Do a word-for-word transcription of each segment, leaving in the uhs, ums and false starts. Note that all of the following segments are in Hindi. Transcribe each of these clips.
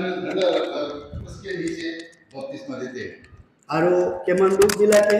में झंडा रखकर उसके नीचे बपतिस्मा देते हैं। आरो केमन लोक जिलाके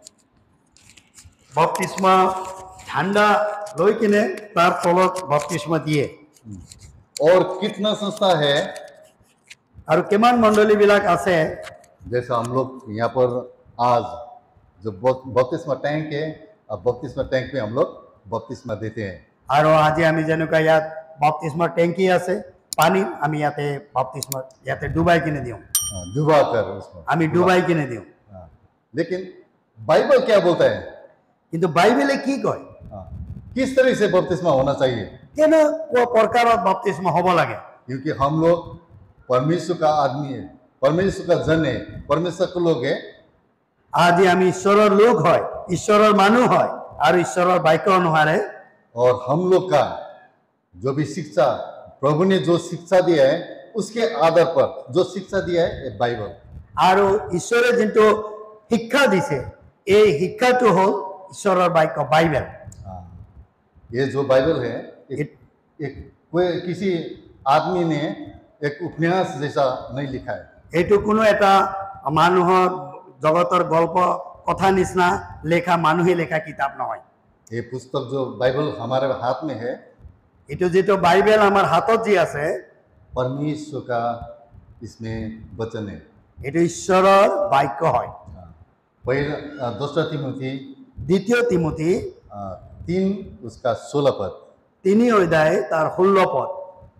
बपतिस्मा झंडा लई किने तार तलत बपतिस्मा दिए। और कितना संस्था है आरो केमन मंडली बिलाक आसे जैसा हम लोग यहाँ पर आज जो बपतिस्मा टैंक है, अब बपतिस्मा टैंक में हम लोग बपतिस्मा देते हैं। आरो आज आमी जेनुका यात बपतिस्मा टैंकी आसे पानी आमी याते बपतिस्मा याते डुबाई किने दियो। डुबा कर उसको आमी डुबाई किने दियो। लेकिन बाइबल क्या बोलता है? किंतु बाइबले की कय किस तरह से बपतिस्मा होना चाहिए? केन को प्रकार बपतिस्मा होबो लागे? क्योंकि हम लोग परमेश्वर का आदमी है, परमेश्वर का जन है, परमेश्वर के लोग है। आज आमी ईश्वरर लोक হয়, ईश्वरर मानु হয় और ईश्वरर बाक्य अनुसार है। और हम लोग का जो भी शिक्षा प्रभु ने जो शिक्षा दिया है उसके आधार पर जो शिक्षा दिया है बाइबल। और ईश्वरे जिंतो शिक्षा दिसे ए शिक्षा तो हो ईश्वरर बाक्य बाइबल। ये जो बाइबल है एक, एक कोई किसी आदमी ने एक उपन्यास जैसा नहीं लिखा है। एटू कोनो एटा मानुहर जगतर गल्प कथा निस्ना लेखा मानुहे लेखा किताब নহয়। ये पुस्तक जो बाइबल हमारे हाथ में है, एटू जेतो बाइबल हमार हाथत जी आसे परमेश्वर का इसमें वचन है। एटू ईश्वरर बाक्य হয়। पहला दूसरा तिमोथी द्वितीय तिमोथी तीन उसका सोलह पद तीन अध्याय तार षोलो पद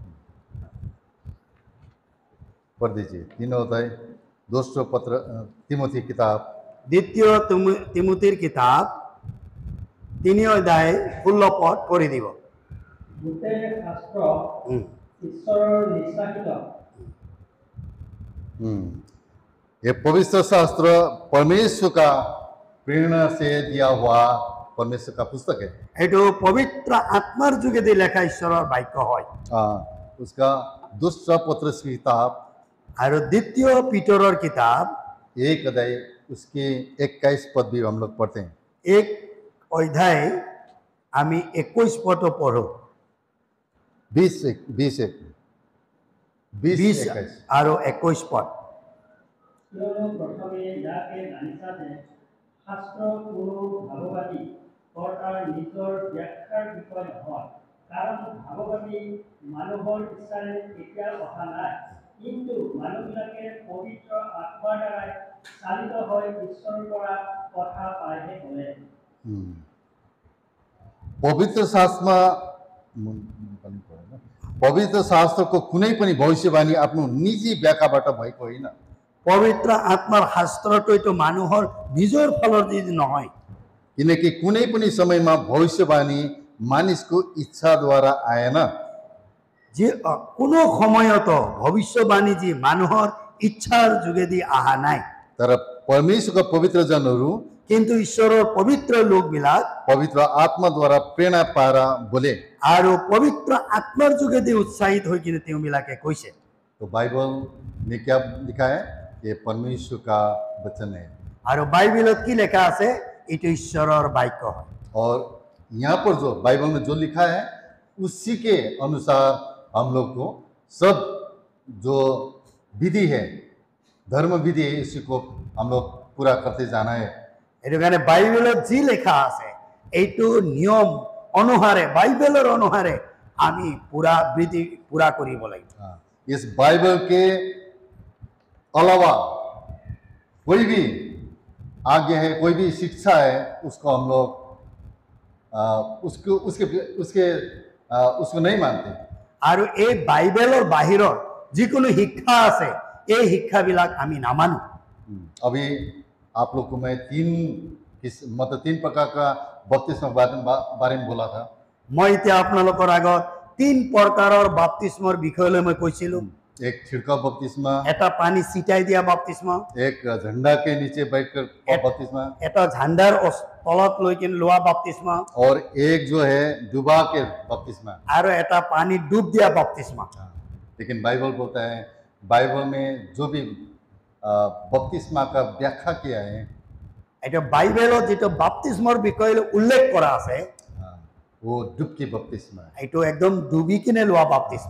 पढ़ दीजिए। तीन अध्याय दूसरा पत्र तिमोथी किताब द्वितीय तिमोथीर किताब तीन अध्याय षोलो पद पढ़ी দিব। ये पवित्र शास्त्र परमेश्वर का प्रेरणा से दिया हुआ परमेश्वर का पुस्तक है। एटो पवित्र आत्मार जुगेदी लेखा ईश्वरर बाक्य হয়। हाँ, उसका दूसरा पत्र की किताब और द्वितीय पीटरर किताब एक अध्याय उसके इक्कीस पद भी हम लोग पढ़ते हैं। एक अध्याय आमी इक्कीस पद पढ़ो। बीस एक बीस एक बीस और इक्कीस पद शास्त्र कोनो भाववादी कर्तार निजर व्याख्यार विषय নহয়, कारण भाववादी मानुहर इच्छारे केতিয়া কথা নাই, কিন্তু মানুহবিলাকে पवित्र आत्मार द्वारा चालित হয় ঈশ্বৰৰ পৰা কথা পাইহে বলে। पवित्र शास्त्रमा पवित्र शास्त्र को कुनै पनि भविष्यवाणी आफ्नो निजी व्याख्याबाट भएको होइन। पवित्र आत्मार शास्त्र तो तो मानुहर निजर फलर जी নহয়। किनकि कुनै पनि समयमा भविष्यवाणी मानिसको इच्छा द्वारा आएन। जे कोनो সময়ত भविष्यवाणी जी मानुहर इच्छार जुगेदी आहा নাই। तर परमेश्वरका पवित्र जनहरू किंतु ईश्वरर पवित्र लोक बिलाक पवित्र आत्मा द्वारा प्रेरणा पारा बोले और पवित्र आत्मार जुगेदी उत्साहित होई किने तेउ बिलाके कइसे। तो बाइबल में क्या लिखा है? ये परमेश्वर का वचन है। और बाइबलत की लिखा है? इतो ईश्वरर बाक्य है। और यहाँ पर जो बाइबल में जो लिखा है उसी के अनुसार हम लोग को सब जो विधि है, धर्म विधि है, इसी को हम लोग पूरा करते जाना है। एटो कारण बाइबलत जी लिखा है एटो नियम अनुसारे बाइबलर अनुसारे आमी पूरा विधि पूरा करिब লাগিব। इस बाइबल के अलावा कोई भी आज्ञा है, कोई भी शिक्षा है, उसको हम लोग उसको उसके उसके आ, उसको नहीं मानते। और ए बाइबलर बाहिरर जिकोनो शिक्षा आछे ए शिक्षा बिलाक आमी नामानो। अभी आप लोग को मैं तीन किस मतलब तीन प्रकार का बपतिस्मा बारे में बोला था। मैं इतना आपनालोकर आगत तीन प्रकारर बाप्तिस्मार विषय मैं কৈছিলো। एक छिड़काव बपतिस्मा, एटा पानी छिटाई दिया बपतिस्मा, एक झंडा के नीचे बैठकर बपतिस्मा, एटा झंडार तलत लैकिन लोआ बपतिस्मा, और एक जो है डुबा के बपतिस्मा, और एटा पानी डूब दिया बपतिस्मा। लेकिन बाइबल बोलता है, बाइबल में जो भी बपतिस्मा का व्याख्या किया है, एटा बाइबल जो बपतिस्मार विषय उल्लेख करा आछे वो डुबकी बपतिस्मा, एटो एकदम डुबी किने लोआ बपतिस्मा।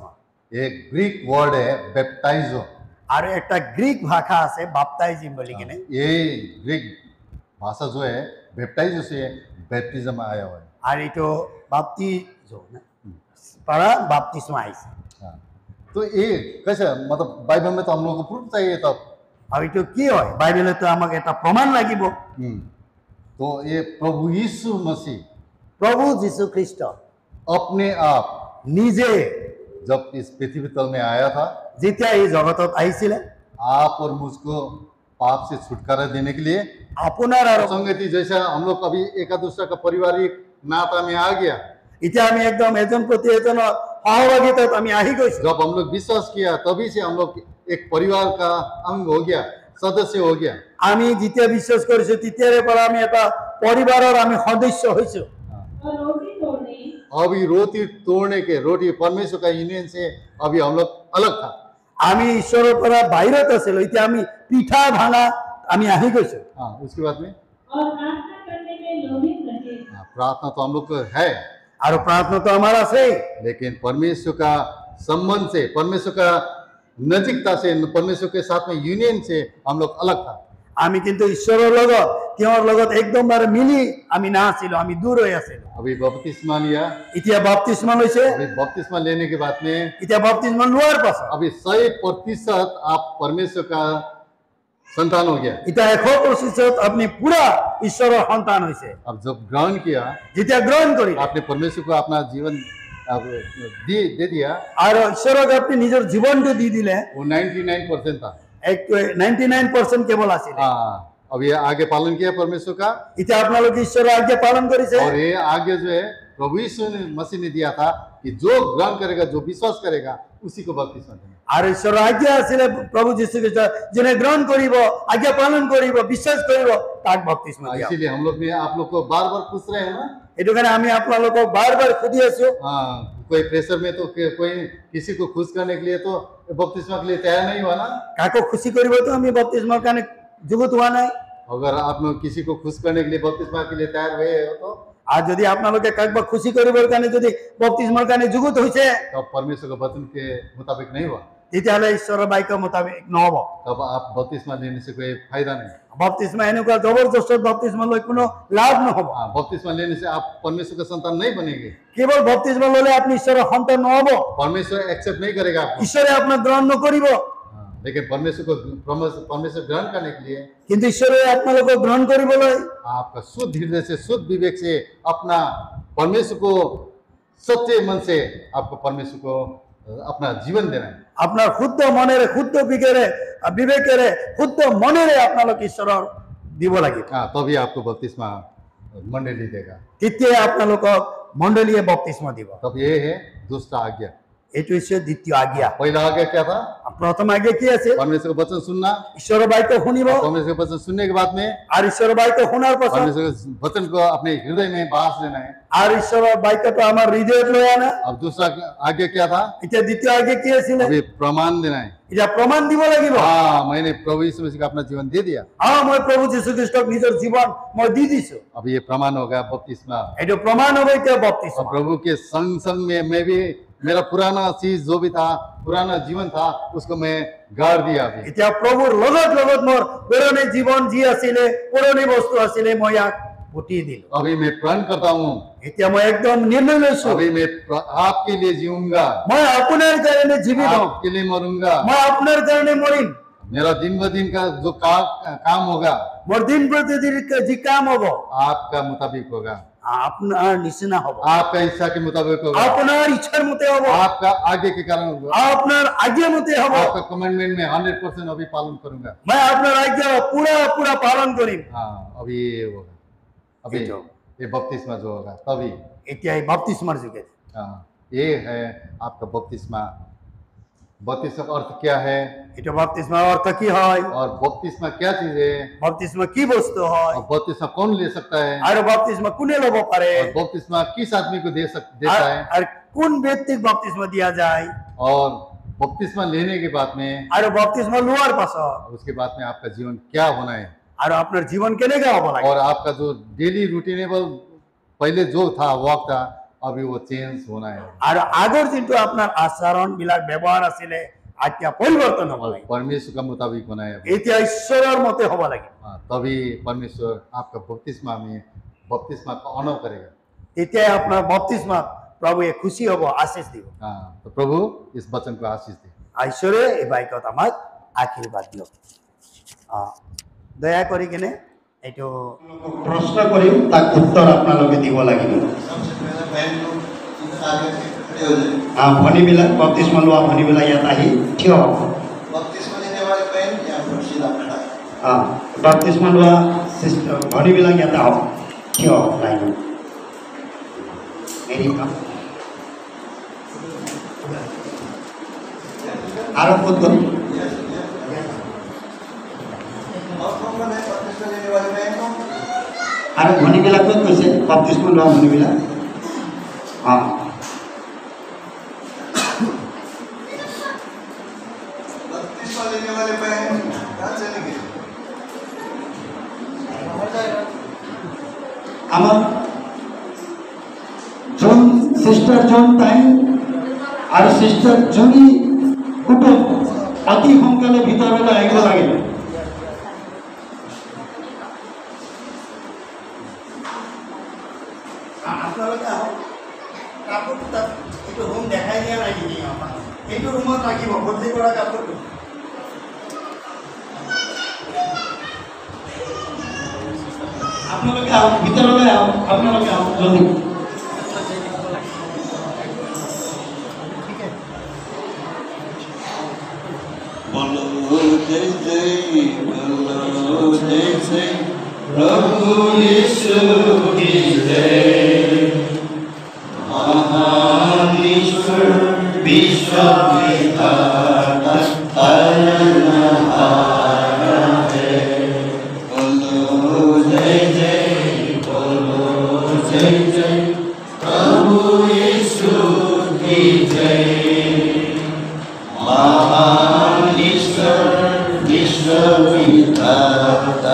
एक ग्रीक वर्ड है बैप्टाइजो। আর একটা গ্রিক ভাষা আছে বাপ্তাইজিম বলি কিনে ये ग्रीक भाषा जो है बैप्टाइजो से बैप्टिज्म आया हुआ है। আর এটো বাপ্তিজো না পারা বাপ্তিস্মা আইছে। हाँ, तो ये कैसे मतलब बाइबल में तो हम लोग को प्रूफ चाहिए तब। আর এটো কি হয় বাইবেলে তো আমাকে এটা প্রমাণ লাগিব। हम्म, तो ये प्रभु यीशु मसीह প্রভু যীশু খ্রিস্ট अपने आप নিজে जब इस पृथ्वी तल में आया था যেতিয়া এই জগতত আহিছিলে आप और मुझको पाप से छुटकारा देने के लिए, আপোনাৰ আৰু संगति जैसा हम लोग कभी एक दूसरा का पारिवारिक नाता में आ गया। এতিয়া আমি একদম এজন প্ৰতি এজনৰ সহভাগিতাত আমি আহি গৈছো। जब हम लोग विश्वास किया तभी से हम लोग एक परिवार का अंग हो गया, सदस्य हो गया। আমি যেতিয়া বিশ্বাস কৰিছো তেতিয়াৰে পৰা আমি এটা পৰিবাৰৰ আমি সদস্য হৈছো। और रोटी तोड़ने अभी रोटी तोड़ने के रोटी परमेश्वर का यूनियन से अभी हम लोग अलग था। আমি ঈশ্বৰৰ পৰা বাহিৰত আছিলো, এতিয়া আমি পিঠা ভাঙা আমি আহি গৈছো। हाँ, उसके बाद में और प्रार्थना करने में लोभित रहे। हाँ, प्रार्थना तो हम लोग को है, আৰু প্ৰাৰ্থনা তো আমাৰ আছে, लेकिन परमेश्वर का संबंध से, परमेश्वर का नजीकता से, परमेश्वर के साथ में यूनियन से हम लोग अलग था। আমি কিন্তু ঈশ্বৰৰ লগত তেওঁৰ লগত একদমবাৰে মিলি আমি নাছিলো, আমি দূৰ হৈ আছিলো। अभी बपतिस्मा लिया, এতিয়া বাপ্তিস্মা লৈছে, अभी बपतिस्मा लेने के बाद में এতিয়া বাপ্তিস্মা লোৱাৰ পাছত अभी सौ प्रतिशत आप परमेश्वर का संतान हो गया। এতিয়া এশ প্ৰতিশত আপুনি পুৰা ঈশ্বৰৰ সন্তান হৈছে। अब जब ग्रहण किया, যেতিয়া গ্ৰহণ কৰিলে आपने परमेश्वर को अपना जीवन अब दे दे दिया, আৰু ঈশ্বৰক আপুনি নিজৰ জীৱনটো দি দিলে, वो निन्यानवे परसेंट था। এক নাইণ্টি নাইন পাৰ্চেণ্ট কেৱল আছিলে। हाँ, अब ये आगे पालन किया परमेश्वर का, এতিয়া আপোনালোকে ঈশ্বৰৰ আজ্ঞা পালন কৰিছে। और ये आगे जो है प्रभु यीशु ने मसीह ने दिया था कि जो ग्रहण करेगा, जो विश्वास करेगा, उसी को बपतिस्मा देना। আৰু ঈশ্বৰৰ আজ্ঞা আছিলে প্ৰভু যীশু খ্ৰীষ্ট যোনে গ্ৰহণ কৰিব, আজ্ঞা পালন কৰিব, বিশ্বাস কৰিব, তাক বাপ্তিস্মা দিয়া। इसीलिए हम लोग ने आप लोग को बार बार पूछ रहे हैं ना। এইটো কাৰণে আমি আপোনালোকক বাৰ বাৰ সুধি আছো। हाँ, कोई प्रेशर में तो कि- कोई किसी को खुश करने के लिए तो बपतिस्मा के लिए तैयार नहीं हुआ ना। কাকো খুশি কৰিবতো আমি বাপ্তিস্মাৰ কাৰণে যুগুত হোৱা নাই। अगर आप लोग किसी को खुश करने के लिए बपतिस्मा के लिए तैयार हुए हो तो আর যদি আপোনালোকে কাকবা খুশি কৰিবৰ কাৰণে যদি বাপ্তিস্মাৰ কাৰণে যুগুত হৈছে, तब परमेश्वर के वचन के मुताबिक नहीं हुआ, তেতিয়াহ'লে ঈশ্বৰৰ বাক্যৰ মুতাবিক নহ'ব। तब आप बपतिस्मा लेने से कोई फायदा नहीं। বাপ্তিস্মা এনেকুৱা জবৰদস্ত বাপ্তিস্মা লৈ কোনো লাভ নহ'ব। हाँ, बपतिस्मा लेने से आप परमेश्वर का संतान नहीं बनेंगे। কেৱল বাপ্তিস্মা ল'লে আপুনি ঈশ্বৰৰ সন্তান নহ'ব, परमेश्वर एक्सेप्ट नहीं करेगा आपको। ঈশ্বৰে আপোনাক গ্ৰহণ নকৰিব। हाँ, लेकिन परमेश्वर को परमेश्वर परमेश्वर ग्रहण करने के लिए কিন্তু ঈশ্বৰে আপোনালোকক গ্ৰহণ কৰিবলৈ आपका शुद्ध हृदय से, शुद्ध विवेक से, अपना परमेश्वर को सच्चे मन से आपको परमेश्वर को अपना जीवन देना है। আপোনাৰ শুদ্ধ মনেৰে, শুদ্ধ বিবেকেৰে বিবেকেৰে শুদ্ধ মনেৰে আপোনালোক ঈশ্বৰৰ দিব লাগিব। हाँ, तभी आपको बपतिस्मा मंडली देगा। তেতিয়াই আপোনালোকক মণ্ডলীয়ে বাপ্তিস্মা দিব। तब ये है दूसरा आज्ञा। এইটো হৈছে দ্বিতীয় আজ্ঞা। पहला आज्ञा क्या था? প্ৰথম আজ্ঞা কি আছে? परमेश्वर का वचन सुनना। ঈশ্বৰৰ বাক্য শুনিব, परमेश्वर का वचन सुनने के बाद में আর ঈশ্বৰৰ বাক্য শুনাৰ পাছত परमेश्वर के वचन को अपने हृदय में बास लेना है। আর ঈশ্বৰৰ বাক্যটো আমাৰ হৃদয়ত লৈ আনা। अब दूसरा आज्ञा क्या था? এতিয়া দ্বিতীয় আজ্ঞা কি আছিলে? अभी प्रमाण देना है। এতিয়া প্ৰমাণ দিব লাগিব। हाँ, मैंने प्रभु यीशु मसीह को अपना जीवन दे दिया। অঁ, মই প্ৰভু যীশু খ্ৰীষ্টক নিজৰ জীৱন মই দি দিছো। अब ये प्रमाण होगा बपतिस्मा। এইটো প্ৰমাণ হ'ব এতিয়া বাপ্তিস্মা। और प्रभु के संग संग में मैं भी मेरा पुराना चीज जो भी था, पुराना जीवन था, उसको मैं गाड़ दिया अभी। এতিয়া প্ৰভুৰ লগত লগত মোৰ পুৰণি জীৱন যি আছিলে, পুৰণি বস্তু আছিলে, মই ইয়াক পুতি দিলো। अभी मैं प्रण करता हूँ, এতিয়া মই একদম निर्णय লৈছো, अभी मैं प्र- आपके लिए जीऊंगा, মই আপোনাৰ কাৰণে জীৱিত হ'ম, आपके लिए मरूंगा। মই আপোনাৰ কাৰণে মৰিম। मेरा दिन ब दिन का जो का, काम होगा মোৰ দিন প্ৰতিদিন যি কাম হ'ব आपका मुताबिक होगा, আপোনাৰ নিচিনা হ'ব, आपका इच्छा के मुताबिक होगा, আপোনাৰ ইচ্ছাৰ মতে হ'ব, आपका आगे के कारण होगा। আপোনাৰ আজ্ঞা মতে হ'ব। आपका कमेंडमेंट में हंड्रेड परसेंट अभी पालन करूंगा। মই আপোনাৰ আজ্ঞা পুৰা পুৰা পালন কৰিম। हाँ, अभी ये होगा, अभी ये जो- ये बपतिस्मा जो होगा तभी। এতিয়া এই বাপ্তিস্মাৰ যোগে हाँ, ये है आपका बपतिस्मा। बपतिस्मा का अर्थ क्या है এটা বাপ্তিস্মাৰ অৰ্থ কি হয়, और बपतिस्मा क्या चीज है বাপ্তিস্মা কি বস্তু হয়, और बपतिस्मा कौन ले सकता है আৰু বাপ্তিস্মা কোনে ল'ব পাৰে, और बपतिस्मा किस आदमी को दे सक देता আর है। আর কোন ব্যক্তিক বাপ্তিস্মা দিয়া যায়, और बपतिस्मा लेने के बाद में আৰু বাপ্তিস্মা লোৱাৰ পাছত उसके बाद में आपका जीवन क्या होना है আৰু আপোনাৰ জীৱন কেনেকৈ হ'ব লাগে, और आपका जो डेली रूटीनेबल पहले जो था वॉक था अभी वो चेंज होना है। আৰু আগৰ যিটো আপোনাৰ আচৰণ বিলাক ব্যৱহাৰ আছিলে এতিয়া পৰিৱৰ্তন হ'ব লাগিব। परमेश्वर का मुताबिक होना है। এতিয়া ঈশ্বৰৰ মতে হ'ব লাগিব। हाँ, तभी परमेश्वर आपका बपतिस्मा में बपतिस्मा का ऑनर करेगा। তেতিয়াই আপোনাৰ বপ্তিস্মাত প্ৰভুৱে খুশি হ'ব, আশীষ দিব। हाँ, तो प्रभु इस वचन को आशीष दे। ঈশ্বৰে এই বাক্যত আমাক আশীৰ্বাদ দিয়ক। অঁ, দয়া কৰি কিনে এইটো प्रश्न करिम ताक उत्तर आपनालोके দিব লাগিব। सबसे पहले बहन लोग इधर आगे खड़े हो जाए। हाँ, भनीबिलाक बप्तिस्मा लोৱা भनीबिलाक ইয়াত আহি থিয় হ'ব। बपतिस्मा लेने वाले बहन यहाँ पर सीधा खड़ा है। हाँ, बप्तिस्मा लोৱা सिस्टर भनीबिलाक ইয়াত আহক, থিয় হ'ব লাইনত। मेरी काम আৰু ক'ত গ'ল? और कौन कौन है बपतिस्मा लेने वाले बहन लोग? আৰু ভনীবিলাক ক'ত গৈছে? बप्तिस्मा লোৱা ভনীবিলাক। हाँ, बपतिस्मा लेने वाले बहन कहाँ चले गए? আমাৰ জন সিস্টার জন টাইম আৰু সিস্টার জনি কুটুম অতি সোনকালে ভিতৰলৈ আহিব লাগিব। আপোনালোকে আহক, কাপোৰ তাত এইটো ৰুম দেখাই দিয়া নাই নেকি? আমাক এইটো ৰুমত ৰাখিব বদলি কৰা কাপোৰটো। আপোনালোকে আহক, ভিতৰলৈ আহক, আপোনালোকে আহক জলদি। बोलो जय जय, बोलो जय जय, प्रभु यीशु की जय। महान ईश्वर विश्व विधाता तारनहारा है। बोलो जय जय, बोलो जय जय, प्रभु यीशु की जय। महान ईश्वर विश्व विधाता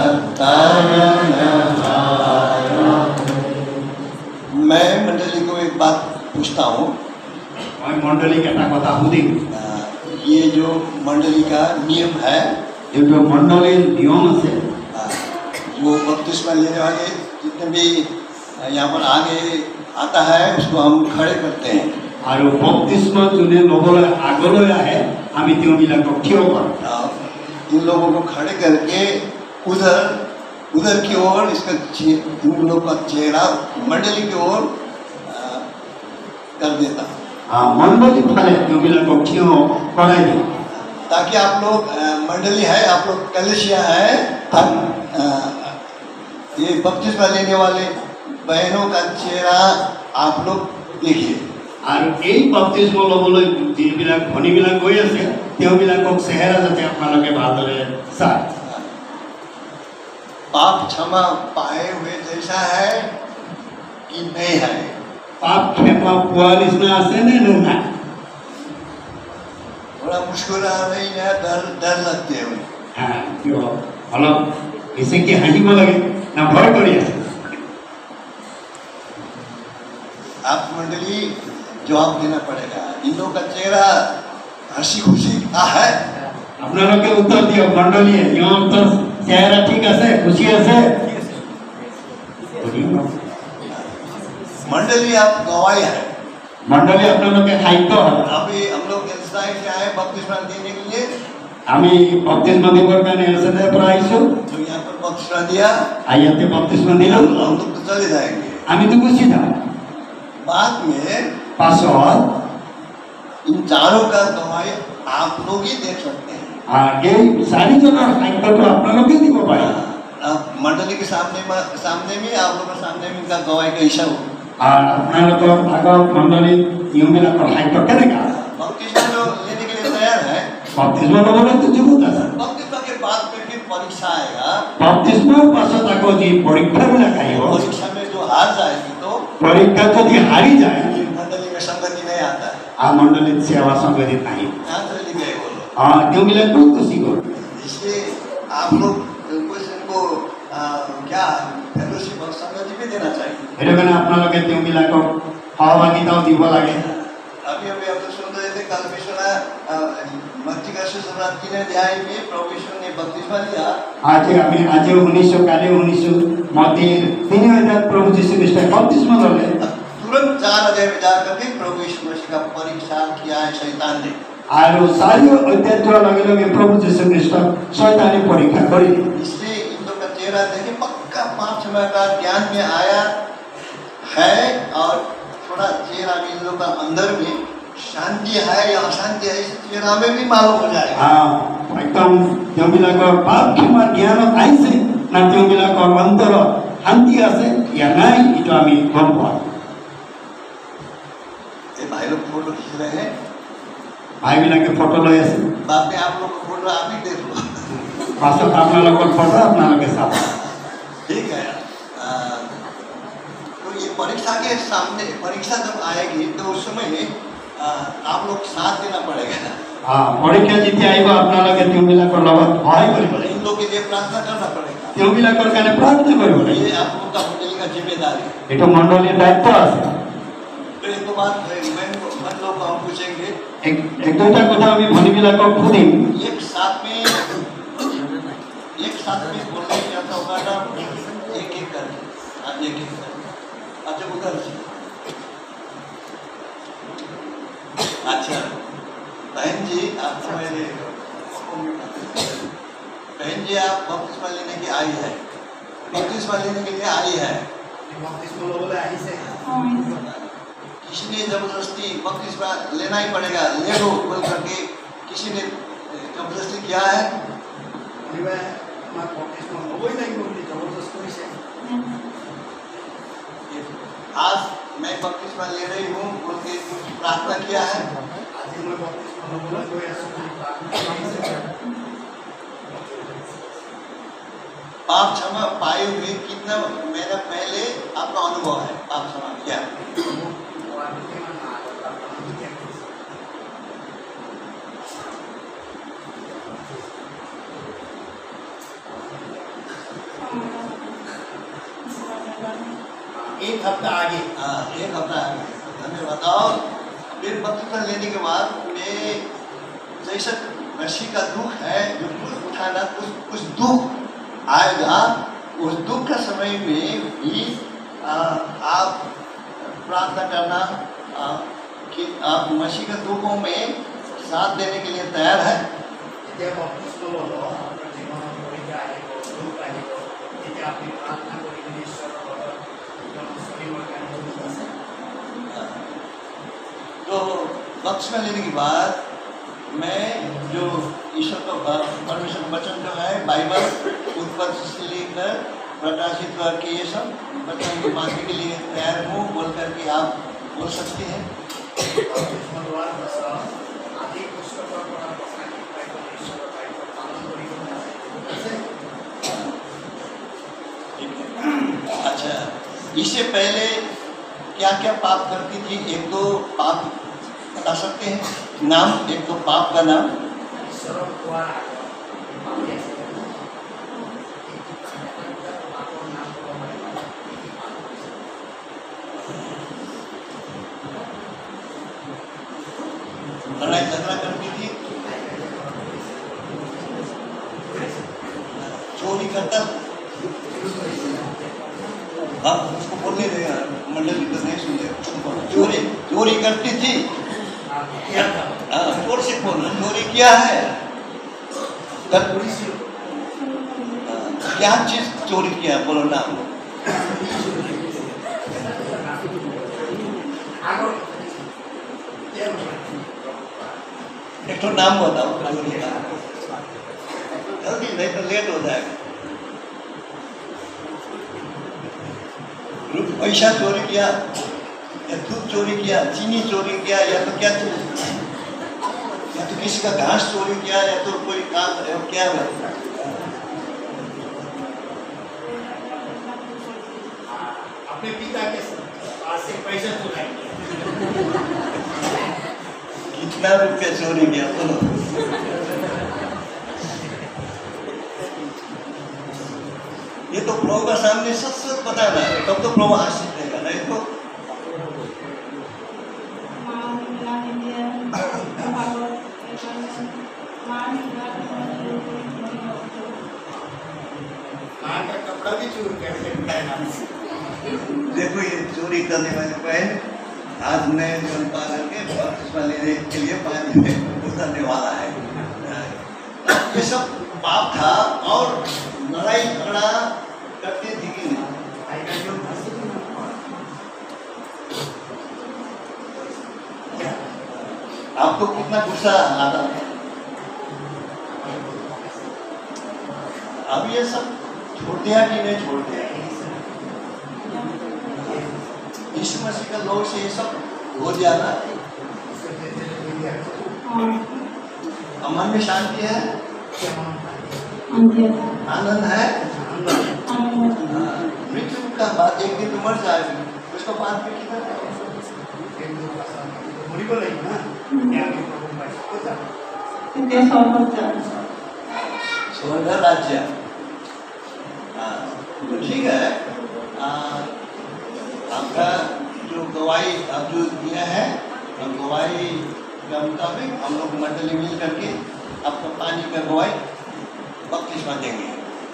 तारनहारा। मैं मंडली को एक बात पूछता हूँ। মই মণ্ডলীক এটা কথা সুধিম। ये जो मंडली का नियम है, এইটো মণ্ডলীৰ নিয়ম আছে। जो बपतिस्मा लेने वाले जितने भी यहाँ पर आगे आता है उसको हम खड़े करते हैं। আৰু বপ্তিস্মা যোনে ল'বলৈ আগলৈ আহে আমি তেওঁবিলাকক থিয় কৰোঁ। इन लोगों को खड़े करके उधर उधर की ओर इसका चे- इन लोगों का चेहरा मंडली की ओर आ, कर देता हूँ, মণ্ডলী ফালে তেওঁবিলাকক থিয় কৰাই দিওঁ। ताकि आप लोग आ, मंडली है, आप लोग कलेशिया है, हम आ, ये बपतिस्मा लेने वाले बहनों का चेहरा आप लोग देखिए। আৰু এই বাপ্তিস্ম ল'বলৈ যিবিলাক ভনীবিলাক গৈ আছে তেওঁবিলাকক চেহেৰা যাতে আপোনালোকে ভালদৰে চায়। पाप क्षमा पाए हुए जैसा है कि नहीं है? পাপ ক্ষমা পোৱাৰ নিচিনা আছে নে নাই? थोड़ा मुस्कुरा रही है, डर डर लगते हैं उनको। হা, কিয় অলপ বেছিকৈ হাঁহিব লাগে না ভয় কৰি আছে? आप मंडली जवाब देना पड़ेगा। इन लोगों का चेहरा हंसी खुशी का है। আপোনালোকে উত্তৰ দিয়ক মণ্ডলীয়ে, ইহঁতৰ চেহেৰা ঠিক আছে, খুচি আছে? मंडली आप गवाही है। মণ্ডলী আপোনালোকে সাহিত্য হয়। अभी हम लोग एल्साई से आए बपतिस्मा देने के लिए, আমি বপ্তিস্মা দিবৰ কাৰণে এলচেদাৰ পৰা আহিছোঁ। जो यहाँ पर बपतिस्मा दिया আৰু ইয়াতে বপ্তিস্মা দিলোঁ, हम हम लोग तो चले जाएंगे। আমিতো গুচি যাম। बाद में পাছত इन चारों का गवाही आप लोग ही देख सकते हैं। আর এই চাৰিজনৰ সাক্ষ্যটো আপোনালোকে দিব পাৰে। आप मंडली के सामने में- सामने में आप लोगों के सामने में इनका गवाही का हिस्सा हो। আর আপোনালোকৰ আগৰ মণ্ডলীত নিয়মবিলাকৰ সাক্ষ্য কেনেকা? बपतिस्मा जो लेने के लिए तैयार है, বপ্তিস্মা ল'বলৈতো যুগুত আছে। बपतिस्मा के बाद में फिर परीक्षा आएगा। বপ্তিস্মাৰ পাছত আকৌ যি পৰীক্ষাবিলাক আহিব, परीक्षा में जो हार जाएगी तो পৰীক্ষাত যদি হাৰি যায় मंडली में संगति नहीं आता है। আর মণ্ডলীত সেৱা সংগঠিত নাহিব। यहाँ से लिखे बोलो। আর তেওঁবিলাক বহুত গুচি গ'ল। इसलिए आप लोग कुछ इनको आ, क्या फेलोशिप और संगति भी देना चाहिए। সেইটো কাৰণে আপোনালোকে তেওঁবিলাকক সহভাগিতাও দিব লাগে। अभी अभी हम लोग सुन रहे थे, कल भी सुना मत्ती का शिवरात्रि ने अध्याय में प्रभु यीशु ने बपतिस्मा लिया। आज আমি আজও শুনিছো, কালি শুনিছো, মতির তিনি অধ্যায় প্রভু যীশু খ্রিস্ট বপতিস্মা ললে। तुरंत चार अध्याय में जाकर के प्रभु यीशु मसीह का परीक्षा किया है शैतान ने। আর চারি অধ্যায় যোৱাৰ লগে লগে প্ৰভু যীশু খ্ৰীষ্ট শয়তানে পৰীক্ষা কৰিলে। इसलिए इन लोग का चेहरा देखे पक्का पांच समय का ज्ञान में आया है, और थोड़ा चेहरा में इन लोग का अंदर में शांति है या अशांति है, इस चेहरा में भी मालूम हो जाएगा। हाँ, एकदम তেওঁবিলাকৰ পাপ ক্ষমাৰ জ্ঞানত আহিছে না তেওঁবিলাকৰ অন্তৰত শান্তি আছে या নাই, এইটো আমি গম পাওঁ। ये भाई लोग फोटो खींच रहे हैं, ভাইবিলাকে ফটো লৈ আছে। बाद में आप लोग को फोटो आप ही देख लो। পাছত আপোনালোকৰ ফটো আপোনালোকে চাব। ठीक है। आ, तो ये परीक्षा के सामने, परीक्षा जब आएगी तो उस समय आ, आप लोग साथ देना पड़ेगा। हाँ, পৰীক্ষা যেতিয়া আহিব আপোনালোকে তেওঁবিলাকৰ লগত সহায় কৰিব লাগিব। इन लोग के लिए प्रार्थना करना पड़ेगा। তেওঁবিলাকৰ কাৰণে প্ৰাৰ্থনা কৰিব লাগিব। ये आप लोग का मंडली का जिम्मेदारी है। এইটো মণ্ডলীৰ দায়িত্ব আছে। तो एक दो बात मैं मन लोग को हम पूछेंगे, এক এক দুটা কথা আমি ভনীবিলাকক সুধিম। एक साथ में एक साथ में बोलने क्या था होगा ना, एक एक कर आज एक एक कर अच्छा उधर से। अच्छा बहन जी, आप मेरे बहन जी आप बपतिस्मा लेने की आई है, बपतिस्मा लेने के लिए आई है। किसी ने जबरदस्ती बपतिस्मा लेना ही पड़ेगा, ले लो बोल करके किसी ने जबरदस्ती किया है? आज मैं बपतिस्मा ले रही हूँ बोल के कुछ प्रार्थना किया है? पाप क्षमा पाए हुए कितना मेरा पहले आपका अनुभव है पाप क्षमा किया? एक हफ्ता आगे। हाँ, एक हफ्ता आगे। हमें बताओ, फिर बपतिस्मा लेने के बाद में जैसा मसीह का दुख है जो कुछ उठाना, कुछ कुछ दुख आएगा, उस दुख का समय में भी आ, आप प्रार्थना करना आ, कि आप मसीह के दुखों में साथ देने के लिए तैयार है। तो बपतिस्मा लेने के बाद मैं जो ईश्वर का परमेश्वर का वचन जो है बाइबल उत्पत्ति से लेकर प्रकाशित करके ये सब वचन को मानने के लिए तैयार हूँ बोल करके आप बोल सकते हैं। अच्छा, इससे पहले क्या क्या पाप करती थी? एक दो पाप बता सकते हैं नाम, एक दो पाप का नाम? लड़ाई झगड़ा करती थी, चोरी करता, हाँ उसको बोलने दे यार, मंडली तो नहीं सुन रहे। चोरी चोरी करती थी, हाँ चोर से बोलो, चोरी किया है? क्या चीज चोरी किया बोलो नाम? एक तो नाम बताओ चोरी का, जल्दी नहीं तो लेट हो जाएगा। पैसा चोरी किया या दूध चोरी किया, चीनी चोरी किया, या तो क्या चोरी, या तो किसी का घास चोरी किया, या तो कोई काम क्या है? अपने पिता के पास से पैसा चुराई। कितना रुपया चोरी किया बोलो? ये तो प्रभु का सामने सच सच बताना है, तब तो प्रभु आशीष देगा, नहीं तो माँ का कपड़ा भी चूर कैसे पहना। देखो ये चोरी करने वाले बहन आज नए जल पालन के बपतिस्मा लेने के लिए पानी में उतरने वाला है। ये सब पाप था और लड़ाई झगड़ा करते थे कि नहीं? आपको कितना गुस्सा आता है? अब ये सब छोड़ दिया कि नहीं छोड़ दिया? यीशु मसीह का लोग से ये सब हो जाता है। मन में शांति है, आनंद है। मृत्यु का बाद एक दिन तो मर जाएगी, उसको बाद में कितना स्वर्ग राज्य। तो ठीक है, आपका जो गवाही आप जो दिया है, गवाही के मुताबिक हम लोग मंडली मिल करके आपको पानी का गवाही बपतिस्मा देंगे।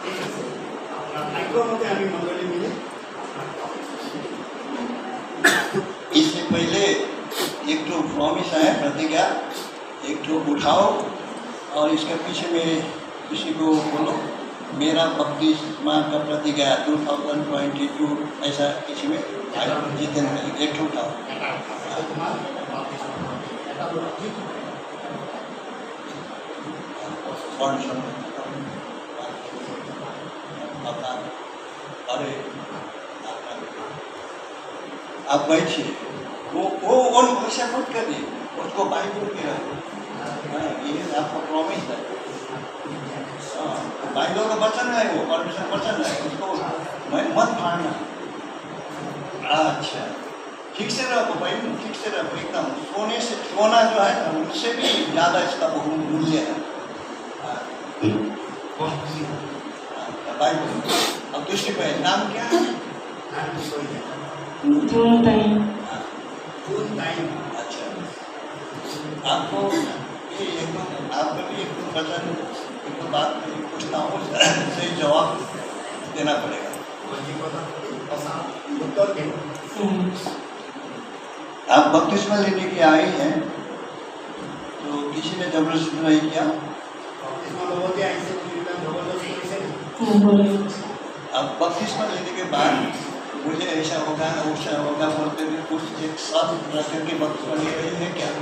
इससे पहले एक तो प्रॉमिस है, प्रतिज्ञा, एक तो उठाओ और इसके पीछे में किसी को बोलो मेरा बपतिस्मा का प्रतिज्ञा दो हज़ार बाईस ऐसा किसी में जितने एक तो उठाओ। अरे आप बैठिए, वो वो और वैसा मत करिए, उसको बाइबल के रखो। ये आपका प्रॉमिस है, बाइबल का वचन है, वो परमेश्वर वचन है, उसको मत फाड़ना। अच्छा ठीक से रखो भाई, ठीक से रखो एकदम। सोने से सोना जो है ना उससे भी ज़्यादा इसका बहुमूल्य है बाइबल। अब दूसरी बहन नाम क्या है? अच्छा आपको ये एक तो आपको भी एक तो वचन एक तो बात पूछता हूँ, सही जवाब देना पड़ेगा। आप बपतिस्मा लेने के आए हैं तो किसी ने जबरदस्ती नहीं किया? अब बपतिस्मा लेने के बाद मुझे ऐसा होगा वैसा होगा बोलते हुए कुछ एक शब्द रख के बपतिस्मा ले रहे हैं क्या?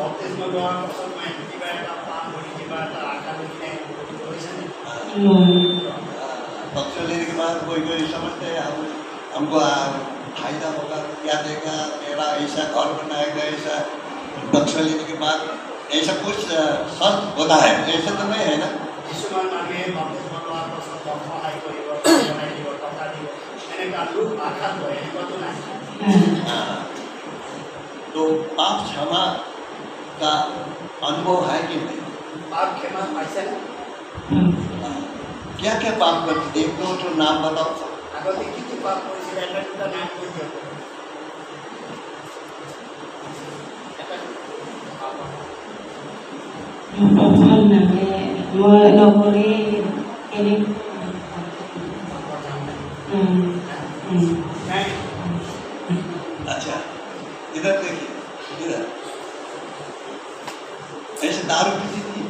बपतिस्मा लेने के बाद कोई कोई समझते हैं हम हमको फायदा होगा, क्या देगा, मेरा ऐसा घर बनाएगा, ऐसा बपतिस्मा लेने के बाद ऐसा कुछ शर्त होता है, ऐसा तो नहीं है ना? तो पाप क्षमा का अनुभव है कि नहीं? पाप क्षमा ऐसा क्या क्या पाप करते? एक दो तो नाम बताओ। আগতে কি কি পাপ করেছিল এটা একটা নাম বলতে হবে। প্রথম নামে নগরে এনে अच्छा इधर देखिए, इधर ऐसे दारू पीती थी?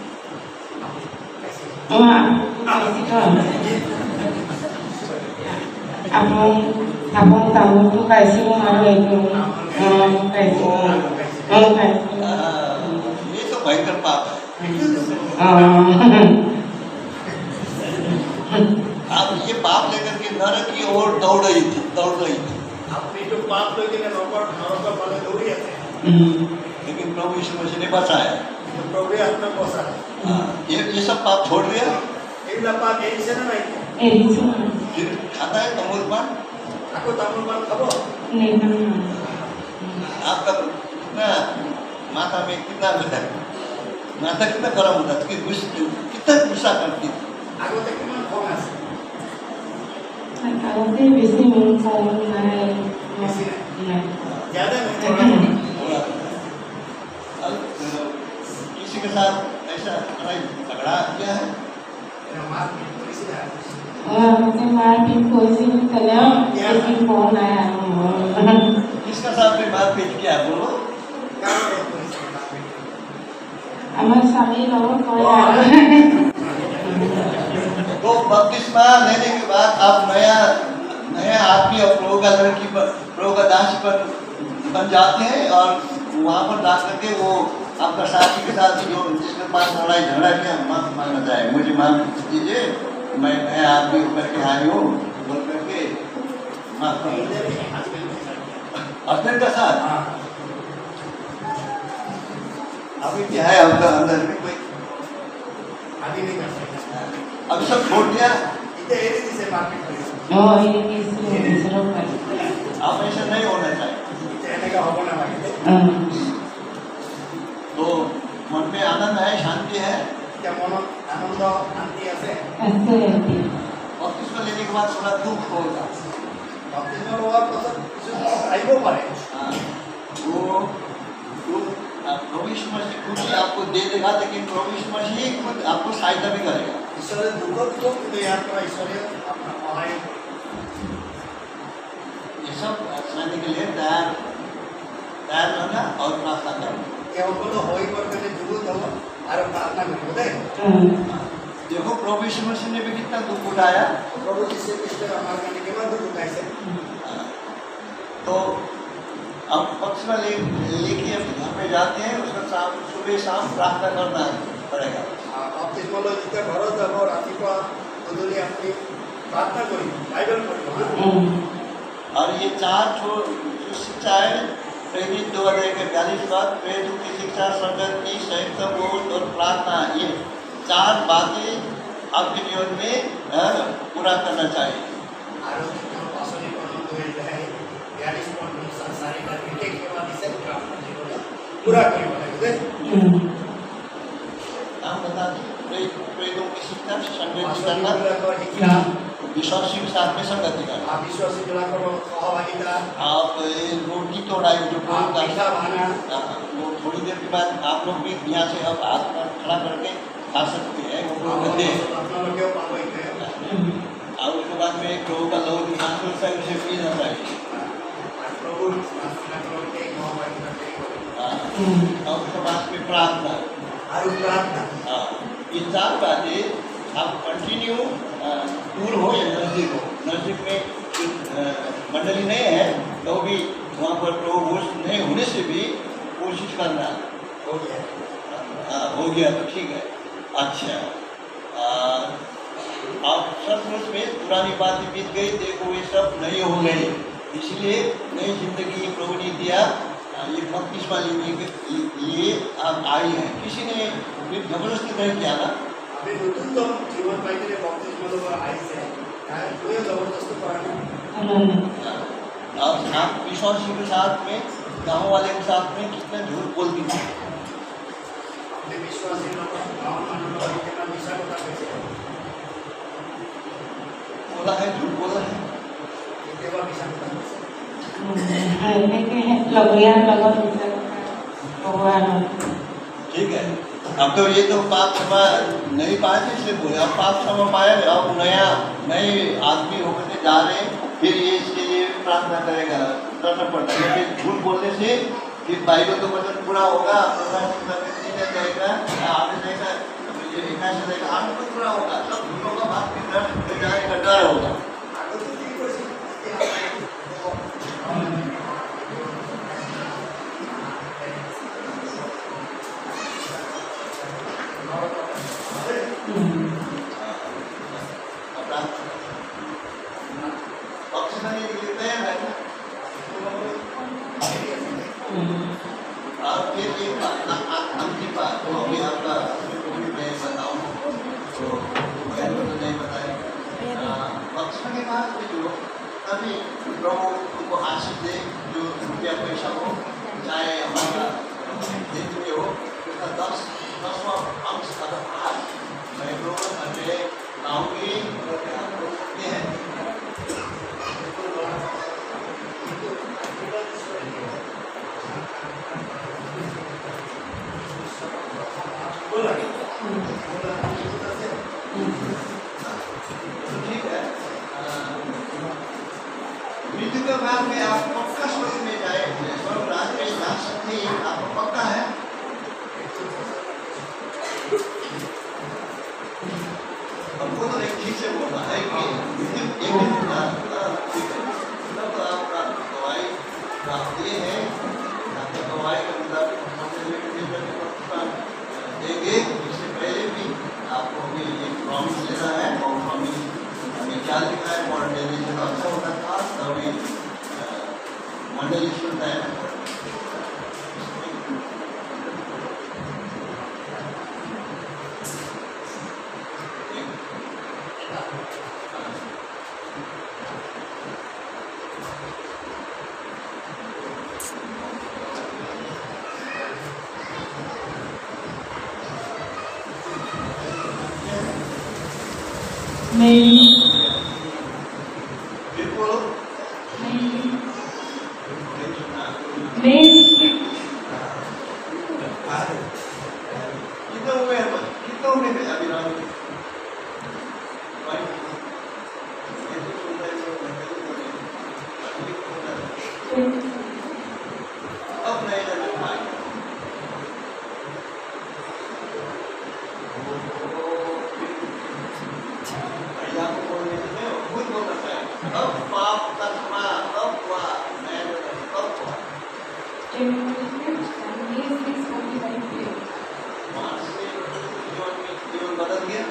Abang, abang tahu tu kasih malu itu, kasih, oh kasih. ये तो भयंकर पाप है। आप ये पाप लेकर के नरक की ओर दौड़ रही थी, दौड़ रही थी। আপনি তো পাপ লইকে নরক নরক বলে দৌড়ি আছে। लेकिन प्रभु यीशु मसीह ने बचाया। तो प्रभु आपने बचाया। ये ये सब पाप छोड़ दिया? एगला पाप यही से ना नहीं। यही से। फिर खाता है तमुलपान? आपको तमुलपान खाओ? नहीं खाना। आपका कितना माथा में कितना माथा कितना गर्म होता है? कितना गुस्सा करती थी? आगे तक कितना खोना है? आगे बेसी मन खोना है। ज़्यादा नहीं। किसी के साथ ऐसा ऐसा झगड़ा किया है? मुझे मारपीट कोई सी भी करो लेकिन फोन आया किसका साथ में मारपीट किया बोलो? हमारे स्वामी लोग कोई आया तो बपतिस्मा लेने के बाद आप नया नया आदमी और प्रभु का लड़की पर प्रभु का दासी पर बन जाते हैं और वहाँ पर जा करके वो आपका साथी के साथ जो जिसके पास लड़ाई झगड़ा किया माफी मांगना चाहे, मुझे माफ कीजिए मैं नया आदमी करके आई हूँ बोल करके माफ हस्बैंड का साथ अभी क्या है आपका अंदर में कोई अभी नहीं कर सकता, अभी सब छोड़ दिया? इतने एरी से मारपीट करी ओ ये किसी दूसरों का आप ऐसा नहीं होना चाहिए। कहने का होना चाहिए तो मन में आनंद है, शांति है, क्या मन आनंद शांति ऐसे ऐसे रहती और इसको लेने के बाद थोड़ा दुख होगा। बपतिस्मा हुआ तो सब कुछ आइबो पारे हाँ, वो दुख प्रभु यीशु मसीह खुद ही आपको दे देगा, लेकिन प्रभु यीशु मसीह खुद आपको सहायता भी करेगा। ईश्वर दुख दुख तो याद करा ईश्वर अपना सहाय ये सब सुनने के लिए तैयार तैयार रहना और प्रार्थना करना। क्या उनको तो होई पर पहले जुगुल दो और प्रार्थना करो दे। देखो प्रभु यीशु मसीह ने भी कितना दुख उठाया, प्रभु जी से पिछले हमारे करने के बाद दुख उठाए से तो अब पक्ष में ले लेके घर में जाते हैं, उसका शाम सुबह शाम प्रार्थना करना पड़ेगा। बपतिस्मा लो जितने घरों तक और रातिपुआ दुदुली अपनी प्रार्थना करी बाइबल पढ़ी और ये चार जो शिक्षा है, प्रेरित दो अध्याय के बयालीस बात, प्रेरित की शिक्षा, संगत की, संयुक्त बोध और प्रार्थना, ये चार बातें आपके जीवन में पूरा करना चाहिए। पूरा करी हम बता दें प्रेरितों की शिक्षा, संगत करना, विश्वासी के साथ में संगति करना, विश्वासी सहभागिता, आप रोटी तोड़ाई जो पैसा भाना, वो थोड़ी देर के बाद आप लोग भी यहाँ से अब हाथ खड़ा करके खा सकते हैं, वो कहते हैं और उसके बाद में प्रभु का लोग आंसू से उसे पीना चाहिए और उसके बाद में प्रार्थना। हाँ, ये चार बातें आप कंटिन्यू दूर हो या नजदीक हो, नजदीक में मंडली नहीं है तो भी वहाँ पर प्रभु नहीं होने से भी कोशिश करना। हो गया हाँ, हो गया तो ठीक है। अच्छा, आप सचमुच में पुरानी बातें बीत गई, देखो ये सब नहीं हो गई, इसलिए नई जिंदगी प्रभु ने दिया, ये बपतिस्मा लेने के लिए आप आई हैं, किसी ने फिर जबरदस्ती नहीं किया ना। अभी नतून तो जीवन पाइले बपतिस्मा लोग आई से काय कोई जबरदस्ती कराना और आप विश्वासी के साथ में, गाँव वाले के साथ में कितना झूठ बोलती थी। अपने विश्वासी लोग गाँव मानव और कितना विषय होता कैसे बोला है, झूठ बोला है, केवल विषय होता ठीक है। अब तो ये तो पाप क्षमा नहीं पाए थे इसलिए बोले, अब पाप क्षमा पाए, अब नया नए आदमी होकर जा रहे हैं, फिर ये इसके लिए प्रार्थना करेगा, करना पड़ता है। फिर झूठ बोलने से फिर बाइबल का वचन पूरा होगा, जाएगा आगे जाएगा, जाएगा आगे तो पूरा होगा, सब झूठों का बात फिर जाने का डर होगा। मृत्यु के बाद में आप पक्का स्वर्ग में जाए, स्वर्ग राज में जा सकते हैं, आपको पक्का है। हमको तो एक ठीक से बोलना है कि मृत्यु एक दिन तब आपका गवाही प्राप्त ये है, आपका गवाही का मतलब देंगे। इससे पहले भी आपको भी एक प्रॉमिस लेना है, और प्रॉमिस हमें क्या लिखा है, और देने से अच्छा होता था तभी मंडली सुनता है। नहीं बिल्कुल नहीं नहीं सुना। नहीं कितना उम्र है, कितना उम्र है अभी राम की? भाई ये तो सुनता है, जो मंडली बोले अभी सुनता है। अब नहीं जाना भाई, भैया को बोलने से नहीं, खुद बोलना चाहिए। अब पाप का क्षमा कब हुआ, मैं कब हुआ? वहाँ से जीवन में जीवन बदल गया।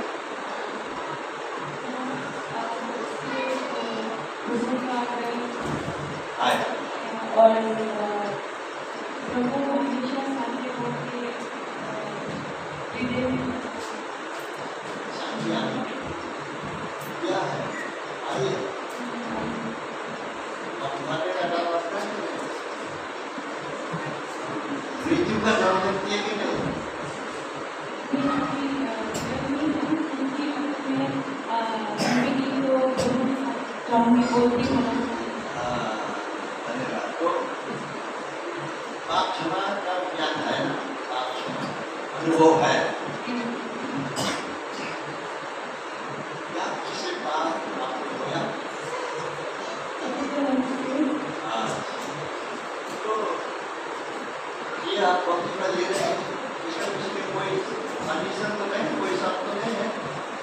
आए और प्रभु हमेशा सामने होके शांति आने क्या है, आइए अब मरने का डर लगता है कि नहीं? मृत्यु का डर लगती है कि नहीं? हाँ, धन्यवाद। तो पाप क्षमा का ज्ञान है ना, पाप क्षमा अनुभव है। क्या किसी पाप आपने होया? हाँ, तो ये आप बपतिस्मा ले रहे हैं, इसमें इसमें कोई कंडीशन तो नहीं, कोई शर्त तो नहीं है?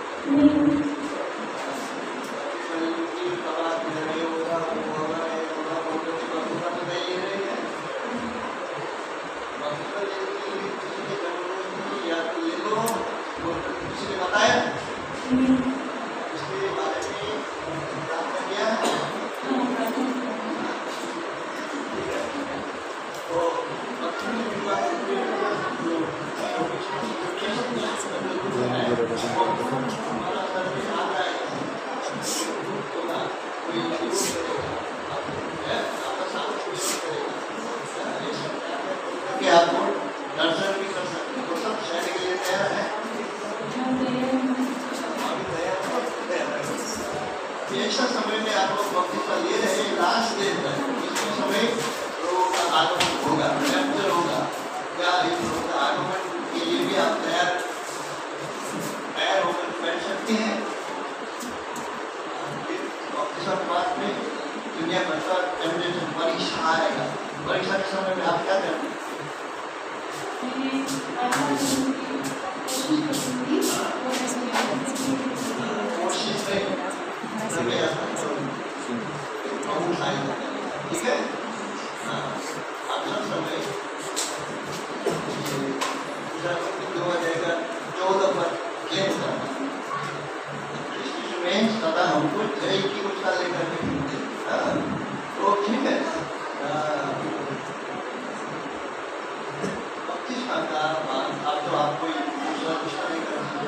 बताया इसके बारे में प्रार्थना किया है। तो पत्नी विवाह हमारा सर में आ रहा है, कोई आपका साथ कि आपको दर्शन भी कर सकते, तो सब सहने के लिए तैयार है। ऐसा समय में आप लोग बपतिस्मा ले रहे हैं, लास्ट डे तक इसमें समय लोगों का आगमन होगा, रैप्चर होगा, या इन लोगों का आगमन के लिए भी आप तैयार तैयार होकर बैठ सकते हैं। बपतिस्मा के बाद में दुनिया भर का जनरेशन परीक्षा आएगा, परीक्षा के समय में आप क्या करेंगे? कोशिश करें, ठीक है। आप सब समय दो जाएगा चौदह पर चेंज करना में सदा हमको जय की उसका लेकर के तो ठीक है। बपतिस्मा का आप तो आप कोई दूसरा दूसरा नहीं कर सकते,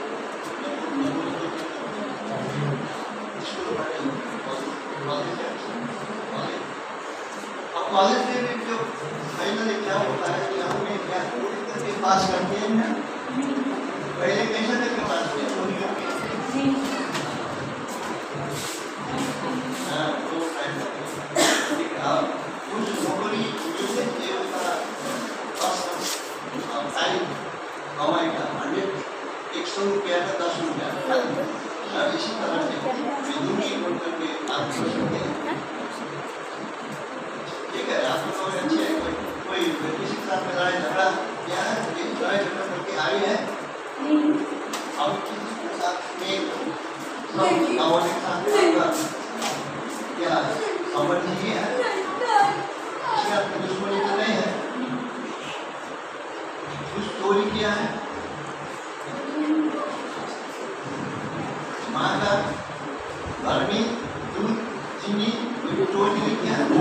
कॉलेज में भी जो फाइनली क्या होता है कि हमें क्या करके पास करते हैं ना, पहले कैसे करके पास किया पूरी करके हाँ तो टाइम लगेगा। कुछ नौकरी मिलने के उसका टाइम कमाएगा हंड्रेड एक सौ रुपया का दस रुपया इसी तरह से दूरी बोल करके आप कर सकते हैं। भाई है अब किसी के साथ एक गाँव के साथ क्या समझ नहीं है, दुश्मनी तो नहीं है, कुछ चोरी किया है, माँ का घर में दूध चीनी चोरी नहीं किया है,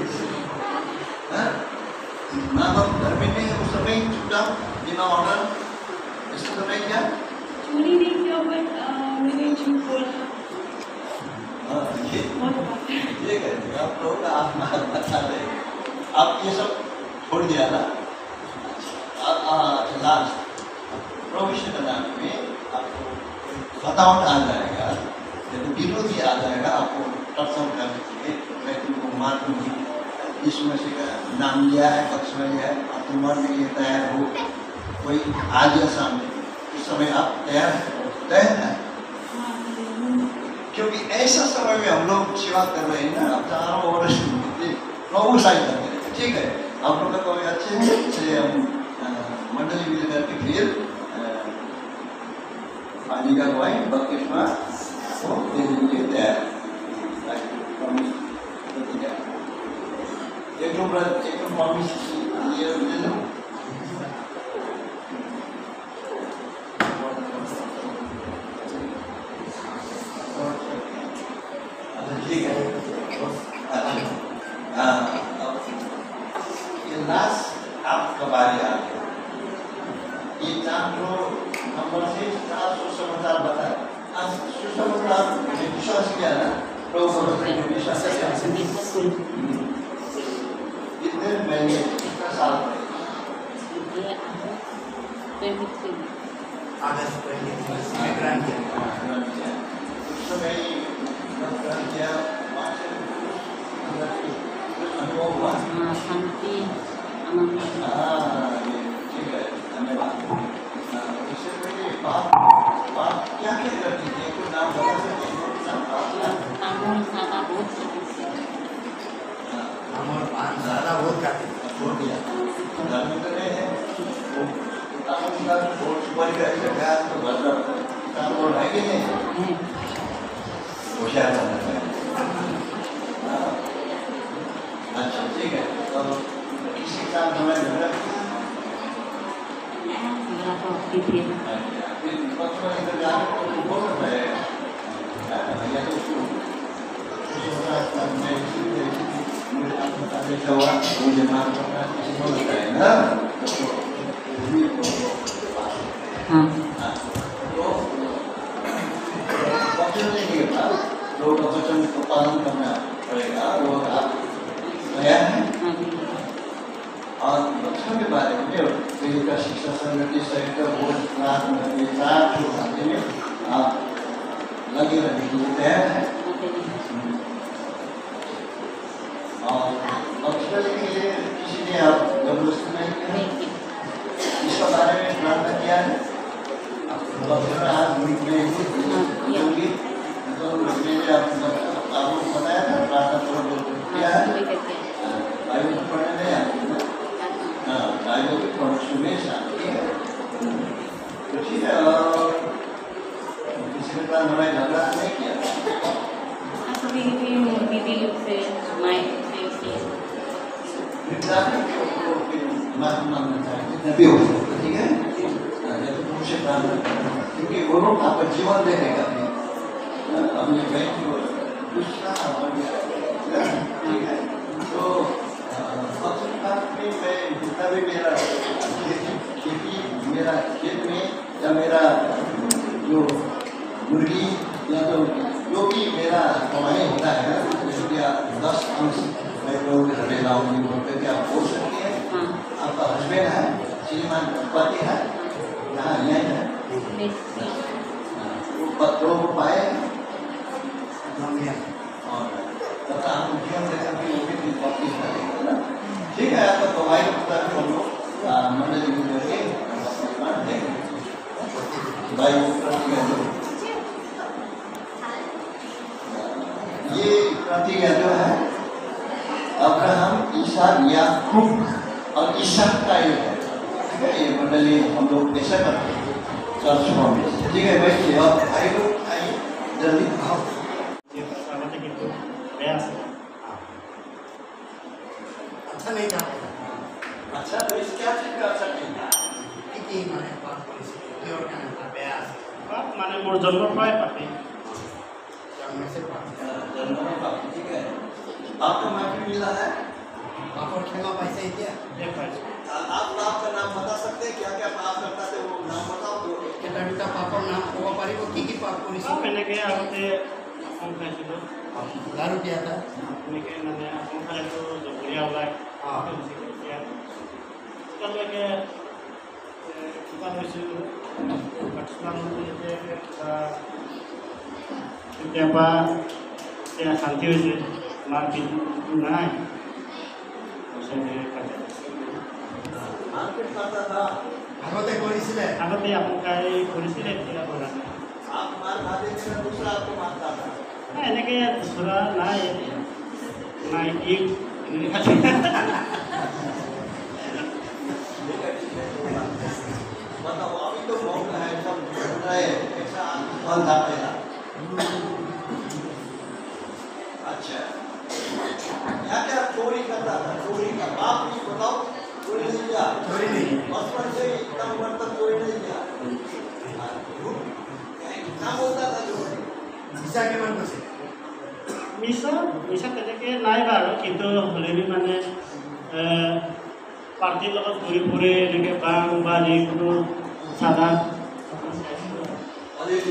माँ बाप घर में नहीं है उस समय छुट्टा बिना ऑर्डर इसको समय क्या चोरी नहीं किया बट मैंने झूठ बोला। ये ये कहते आप लोग का आप बता रहे आप ये सब छोड़ दिया ना लास्ट प्रोफेशनल लाइफ में आपको बतावट आ जाएगा, जब विरोधी आ जाएगा आपको टर्सम करने के लिए मैं तुमको मार दूंगी, इसमें से नाम लिया है पक्ष में लिया है आप तुम मरने के लिए तैयार हो, कोई आ गया सामने उस समय आप तैयार है तैयार है, क्योंकि ऐसा समय में हम लोग सेवा कर रहे हैं ना, अब चारों ओर प्रभु साई कर रहे हैं, ठीक है आप लोग का कोई अच्छे से हम मंडली मिल करके फिर पानी का वाइन बकेट में वो दे देंगे तैयार, एक लोग एक लोग प्रॉमिस ये ले लो ठीक है अच्छा ये लास्ट आपका बारी आ गया, ये चार जो नंबर से चार सुसमाचार बताए, आज सुसमाचार विश्वास किया ना प्रभु विश्वास कितने महीने कितना साल उस समय क्या अनुभव हुआ शांति हाँ ये ठीक है धन्यवाद। इससे पहले बात बात क्या क्या करती थी कुछ नाम बता सकते अमूल सादा बहुत अमूल पान सादा बहुत खाते छोड़ दिया घर में तो नहीं है वो अमूल का बहुत सुपारी का ऐसा गया तो घर का काम और है कि नहीं होशियार बनना चाहिए। अच्छा ठीक है तो किसी के साथ हमें झगड़ा फिर पक्ष में इधर जाने को तो बोल रहे हैं या तो उसको मुझे आप बता देता हुआ मुझे मार करना किसी को लगता है ना हाँ तो पक्ष नहीं निकलता लोग का वचन को पालन करना पड़ेगा, वो आप तैयार हैं और बच्चों के बारे में देव का शिक्षा संगति सहित बहुत रात में चार जो खाते में आप लगे रहने के लिए तैयार हैं और बच्चों के लिए किसी ने आप जबरदस्ती नहीं किया, इसका बारे में प्रार्थना किया है बच्चों हाथ में तो मैंने आपको बताया था प्रार्थना किया है बाइबल पढ़ने में आती हाँ बाइबल की पढ़ सुबह आती है तो ठीक है और किसी के साथ हमारे झगड़ा नहीं किया कभी भी दीदी लोग से माइक से माफी मांगना चाहिए जितना भी हो सकता ठीक है उनसे प्रार्थना क्योंकि वो लोग आपका जीवन देने का अपने बैंक को दूसरा ठीक है तो में मैं जितना भी मेरा खेती मेरा खेत में या मेरा जो मुर्गी या तो जो भी मेरा कमाई होता है ना उसके दस अंश मैं लोग ले लाऊंगी बोलते कि आप बोल सकते हैं आपका हस्बैंड है श्रीमान पति है यहाँ यहीं है पत्रों को पाए और तथा हम जीवन देकर भी वो भी पत्ती है ठीक है आपका दवाई होता है हम लोग मंडली में करके देंगे ये प्रतिज्ञा जो है अब्राहम ईसाक याकूब और ईसाक का ये है ठीक है, ये मंडली हम लोग ऐसा करते हैं चर्च प्रॉमिस। ठीक है भाई, अब भाई लोग आइए जल्दी आओ। अच्छा नहीं था अच्छा तो इस क्या चीज का अच्छा नहीं था? কি মানে পাপ করেছে কিয় কেন তা বেয়া আছে পাপ মানে মোর জন্মৰ পৰাই পাপী জন্মেছে পাপ जन्म में पाप, ठीक है। आपको माफी मिला है? পাপৰ ক্ষমা পাইছে এতিয়া এই পাইছোঁ। आप आपका नाम बता सकते हैं क्या क्या पाप करता थे, वो नाम बताओ तो। এটা দুটা পাপৰ নাম ক'ব পাৰিব কি কি পাপ কৰিছে পাপ এনেকৈ আগতে আসন খাইছিলোঁ, দাৰু দিয়া এটা এনেকৈ মানে আসন খালেতো জগৰীয়া ওলায়। অঁ। এতিয়া তেতিয়ালৈকে কিবা হৈছিলোঁ কিছুমান কিবা কেতিয়াবা এতিয়া শান্তি হৈছে, মাৰ পিত নাই मारपीट करता था, আগতে কৰিছিলে আগতে আসন খাই কৰিছিলে, এতিয়া কৰা নাই। आप मार खाते थे ना, दूसरा आपको मारता था। নাই এনেকৈ ধৰা নাই নাই ই এনেকৈ খালি ठीक है, ठीक है, कोई बात नहीं। बताओ अभी तो मौन है, सब सुन रहे हैं, ऐसा फल था पहला। अच्छा, क्या क्या चोरी करता था? चोरी का बाप भी बताओ, चोरी नहीं किया? चोरी नहीं। बचपन से ही इतना उम्र तक चोरी नहीं किया? क्या बोलता था चोरी? মিছা কিমান কৈছে মিছা মিছা তেনেকৈ নাই বাৰু, কিন্তু হ'লেও মানে পাৰ্টিৰ লগত ঘূৰি ফুৰে এনেকৈ বাং বা যিকোনো চাদা अरे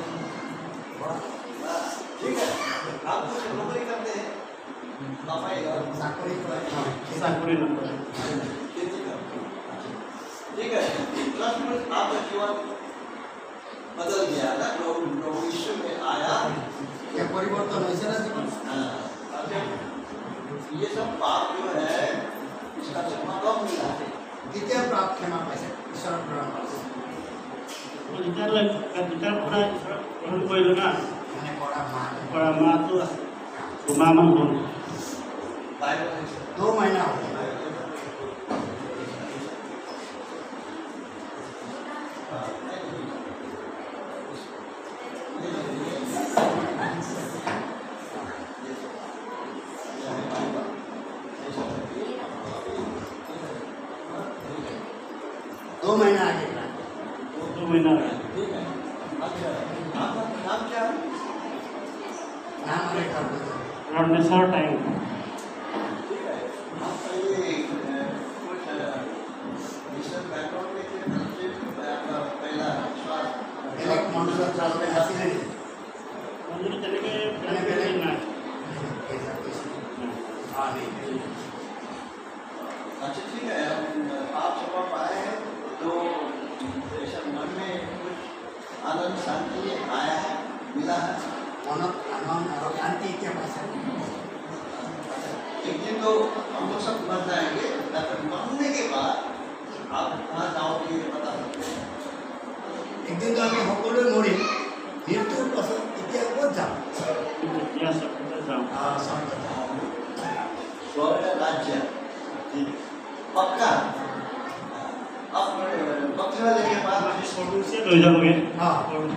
ठीक है, आप कुछ नौकरी करते हैं? पापा ये চাকৰি কৰে চাকৰি নকৰে। खेती करते हैं। ठीक है, ट्रस्ट में आपका जीवन बदल गया ना, प्रभु प्रभु यीशु में आया। এতিয়া পৰিৱৰ্তন হৈছে না জীৱন हाँ, अब ये सब पाप जो है इसका क्षमा कब मिला है? কেতিয়া প্ৰাপ ক্ষমা পাইছে ঈশ্বৰৰ পৰা পাইছে যেতিয়ালৈ যেতিয়াৰ পৰা ঈশ্বৰক গ্ৰহণ কৰিলোঁ না, মানে কৰা মা কৰা মাহটো দুমাহমান হ'ল। बाइबल में দো মহিনা হ'ল दो महीना आगे का दो महीना रहा। ठीक है। अच्छा, आपका नाम क्या है? नाम अरे कर दो रमेश्वर टाइम ठीक है। आप पहले अ, कुछ मिशन बैकग्राउंड में थे, फिर आपका पहला विश्वास एक मनुष्य चालते हंसी नहीं मंदिर चले गए पहले पहले ना हाँ नहीं अच्छा ठीक है, हम आप क्षमा पाए हैं तो ऐसा मन में कुछ आनंद शांति आया है, मिला है। मनो आनंद और शांति क्या पास एक दिन तो हम लोग सब मर जाएंगे, लेकिन मरने के बाद आप कहाँ जाओगे ये बता सकते हैं? एक दिन तो आगे সকলোৱে মৰিম মৃত্যুৰ পাছত এতিয়া ক'ত যাম या सब जाओ स्वर्ग राज्य पक्का। अब बक्सर लेने के बाद छोटू से ले जाओगे हाँ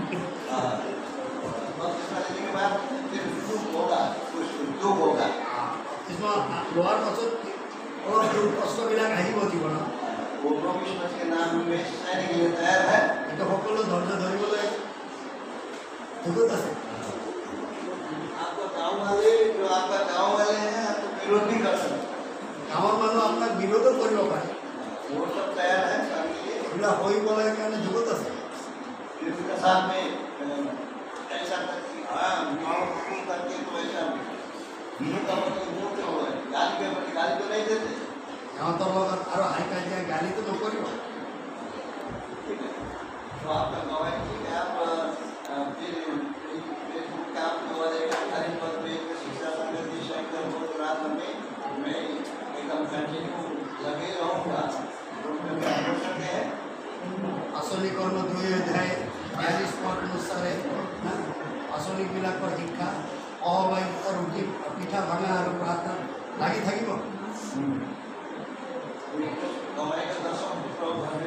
बक्सर लेने के बाद फिर दुख होगा, कुछ दुख होगा। इसमें লোৱাৰ পাছত অলপ দুখ কষ্টবিলাক আহিব জীৱনত वो प्रोफेशनल के नाम में सहने के लिए तैयार है। এইটো সকলো ধৈৰ্য ধৰিবলৈ দুখত আছে आपका गाँव वाले जो आपका गाँव वाले हैं आपको विरोध नहीं कर सकते, গাঁৱৰ মানুহ আপোনাক বিৰোধো কৰিব পাৰে वो सब तैयार है करने के लिए। এইবিলাক কৰিবলৈ কাৰণে যুগত আছে फिर उनके साथ में अ, ऐसा करके हाँ गाँव हुकुम करके तो ऐसा मुँह का बदले मुँह से हो गए, गाली के बदले गाली तो नहीं देते। সিহঁতৰ লগত আৰু হাই কাজিয়া গালিটো নকৰিব ठीक है, तो आपका गवाही ठीक है। आप अ, फिर फेसबुक का आप जो है हरी पद पे शिक्षा संगति शंकर बोध रात में मैं एकदम कंटिन्यू लगे रहूँगा। उसमें क्या हो सकते हैं? আঁচনি কৰ্ম দুই অধ্যায় বিয়াল্লিছ পদ অনুসাৰে আঁচনিবিলাকৰ শিক্ষা অহবাহিত ৰুটি পিঠা ভাঙা আৰু প্ৰাৰ্থনা লাগি থাকিব गवाही का दसों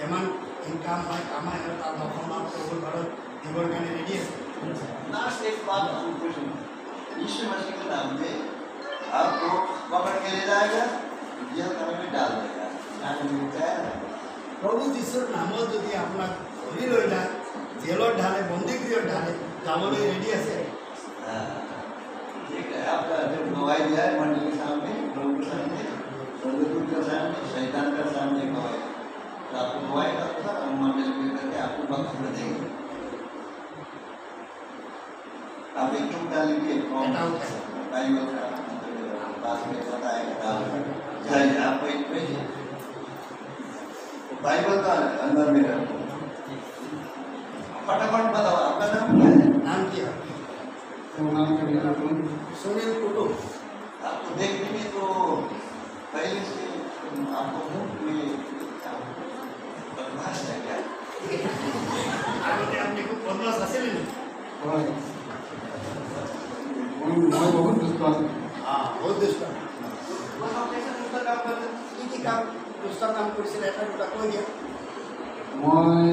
কিমান ইনকাম হয় কামাই হয় তাৰ দশম লাভ কৰিব ঘৰত দিবৰ কাৰণে ৰেডি আছে लास्ट एक बात आपको पूछूं यीशु मसीह के नाम पे आपको पकड़ के ले जाएगा जेल खाने में डाल देगा जाने मिलता है প্ৰভু যীশুৰ নামত যদি আপোনাক ধৰি লৈ যায় জেলত ঢালে বন্দীগৃহত ঢালে যাবলৈ ৰেডি আছে ठीक है आपका जो गवाही दिया है मंडली के सामने प्रभु के सामने स्वर्गदूत के सामने शैतान के सामने गवाही तो आपको गवाही का हम मंडली में करके आपको वक्त में देंगे आप एक चुप डाल लीजिए बाइबल का बात में बताएगा जाइए आप वही भेजिए बाइबल का अंदर में रखो फटाफट बताओ आपका नाम क्या है नाम क्या सुनील कुटुम आपको देखने में तो पहले से आपको मुंह में बदमाश है क्या আগতে আপনি খুব বদমাস আছিলেন মই বহুত দুষ্ট আছোঁ হ্যাঁ বহুত দুষ্ট वो सब कैसे दूसरा काम करते কি কি কাম দুষ্ট কাম কৰিছিলে এটা দুটা কৈ দিয়া মই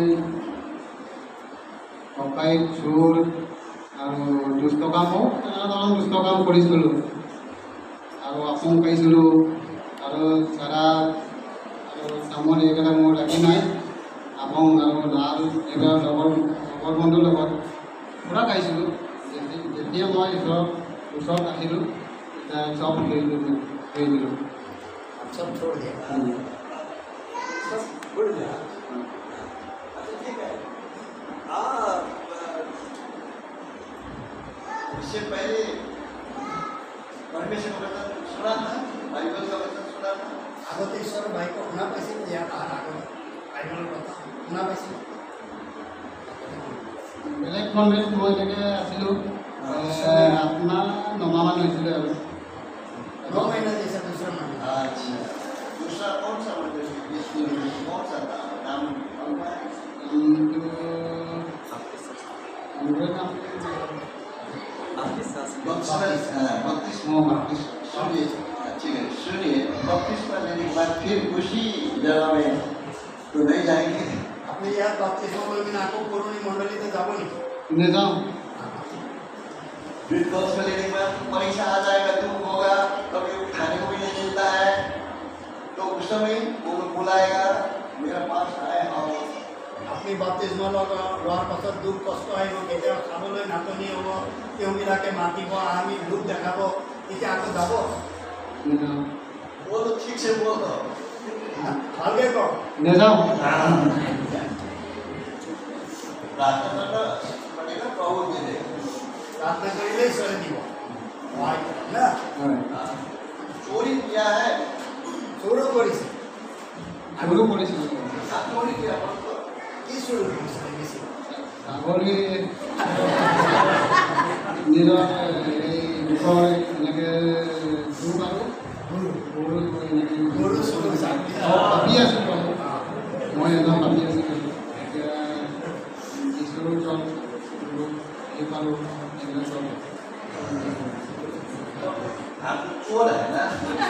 ডকাইত চোৰ আৰু দুষ্ট কাম হওক নানা ধৰণৰ দুষ্ট কাম কৰিছিলোঁ আৰু আপং পাইছিলোঁ আৰু চাৰা আৰু চামন এইবিলাক মোৰ লাগি নাই আপং আৰু লাল এইবিলাক লগৰ লগৰ বন্ধুৰ লগত পুৰা খাইছিলোঁ যেতিয়া মই ঈশ্বৰৰ ওচৰত আহিলোঁ তেতিয়া চব লৈ দিলোঁ লৈ দিলোঁ সব छोड़ दिया सब भूल गया अच्छा ठीक है आप इससे पहले परमेश्वर का वचन सुना था बाइबल का वचन सुना था আগতে ঈশ্বৰৰ বাক্য শুনা পাইছিল ইয়াত অহাৰ আগত বাইবেলৰ কথা শুনা পাইছিল বেলেগ কনভেন্ট মই এনেকৈ আছিলোঁ আত্মা নমামান হৈছিলে আৰু ন মহিনা जैसा दूसरा महीना अच्छा दूसरा कौन सा मंदिर कौन सा था नाम कौन है बपतिस्मा सुनिए ठीक है सुनिए बपतिस्मा लेने के बाद फिर उसी जगह में तो नहीं जाएंगे আপনি ইয়াত বাপ্তিস্ম লৈ কিনে আকৌ পুৰণি মণ্ডলীতে যাব নেকি নেযাওঁ फिर बपतिस्मा लेने के बाद परीक्षा आ जाएगा दुख होगा कभी खाने को भी नहीं मिलता है तो उस समय वो लोग बुलाएगा मेरा पास आए और আপুনি বাপ্তিস্ম লোৱাৰ পাছত দুখ কষ্ট আহিব কেতিয়াবা খাবলৈ নাটনি হ'ব তেওঁবিলাকে মাতিব আমি দুখ দেখাব তেতিয়া আকৌ যাব নেযাওঁ वो लोग ठीक से बोल दो ভালকৈ কওক নেযাওঁ प्रार्थना करना पड़ेगा प्रभु दे देगा प्रार्थना কৰিলে ঈশ্বৰে দিব হয় না হয় चोरी किया है চোৰো কৰিছে আগৰো কৰিছিলোঁ आप चोरी किया मत करो। কি চোৰ কৰিছিলে বেছি ছাগলী নিজৰ এই বিষয় এনেকৈ দুখ আৰু গৰু এনেকৈ গৰু চোৰ কৰিছে ভাবি আছোঁ বাৰু মই এজন ভাবি আছিলোঁ এতিয়া ঈশ্বৰৰ ওচৰত এই পালোঁ এইবিলাক চব आप चोर है ना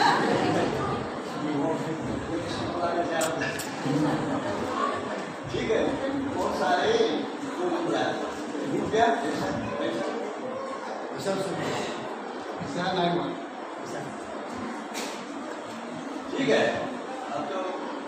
ठीक है बहुत सारे चोरी किया रुपया पैसा पैसा পিছত চোৰ ইচ্ছা নাই হোৱা ठीक है अब तो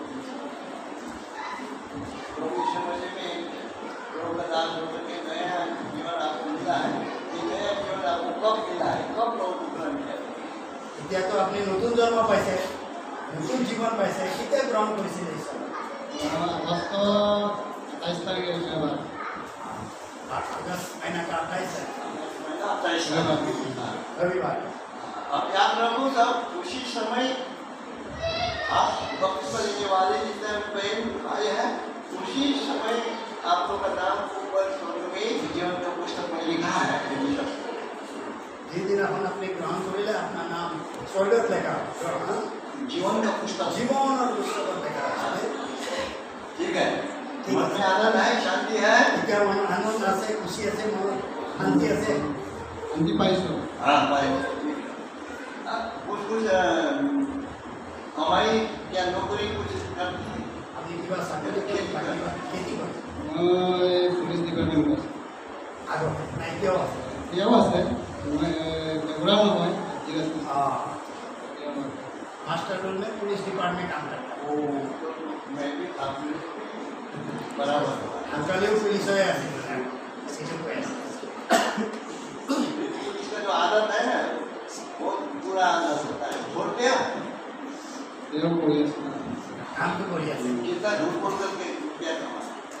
प्रभु यीशु मसीह में प्रभु का दास होकर के नया जीवन आपको मिला है ये नया जीवन आपको कब मिला है कब प्रभु को मिला है এতিয়াতো আপুনি নতুন জন্ম পাইছে নতুন জীৱন পাইছে কেতিয়া গ্ৰহণ কৰিছিলে ঈশ্বৰ আগষ্ট সাতাইছ তাৰিখে এবাৰ আগষ্ট महीना का अट्ठाईस है महीना अट्ठाईस रविवार अब याद रखो सब उसी समय आप बपतिस्मा लेने वाले जितने बहन भाई हैं उसी समय आप लोग का नाम ऊपर स्वर्ग में जीवन का पुस्तक में लिखा है যিদিনাখন আপুনি গ্ৰহণ কৰিলে আপোনাৰ নাম স্বৰ্গত লেখা হ'ব जीवन का पुस्तक জীৱনৰ পুস্তকত লেখা আছে ठीक है मन में आनंद है शांति है এতিয়া মনত আনন্দ আছে খুশি আছে মনত শান্তি আছে শান্তি পাইছোঁ हाँ भाई कुछ कुछ हमारी क्या नौकरी कुछ करती है আপুনি কিবা চাকৰি কৰে বা কিবা খেতি কৰে? মই পুলিচ ডিপাৰ্টমেণ্ট আছোঁ। আগত নাই কিয় আছে? এতিয়াও আছে, মই বেগুৰা নহয় ঠিক আছে। हाँ मास्टर रोल में पुलिस डिपार्टमेंट काम करता है। वो मैं भी काफी बराबर अंकल ये पुलिस है सीधे पे इसका जो आदत है ना वो पूरा आदत होता है। छोड़ दिया এও কৰি আছোঁ। काम तो बढ़िया से कितना झूठ बोल करके क्या कमा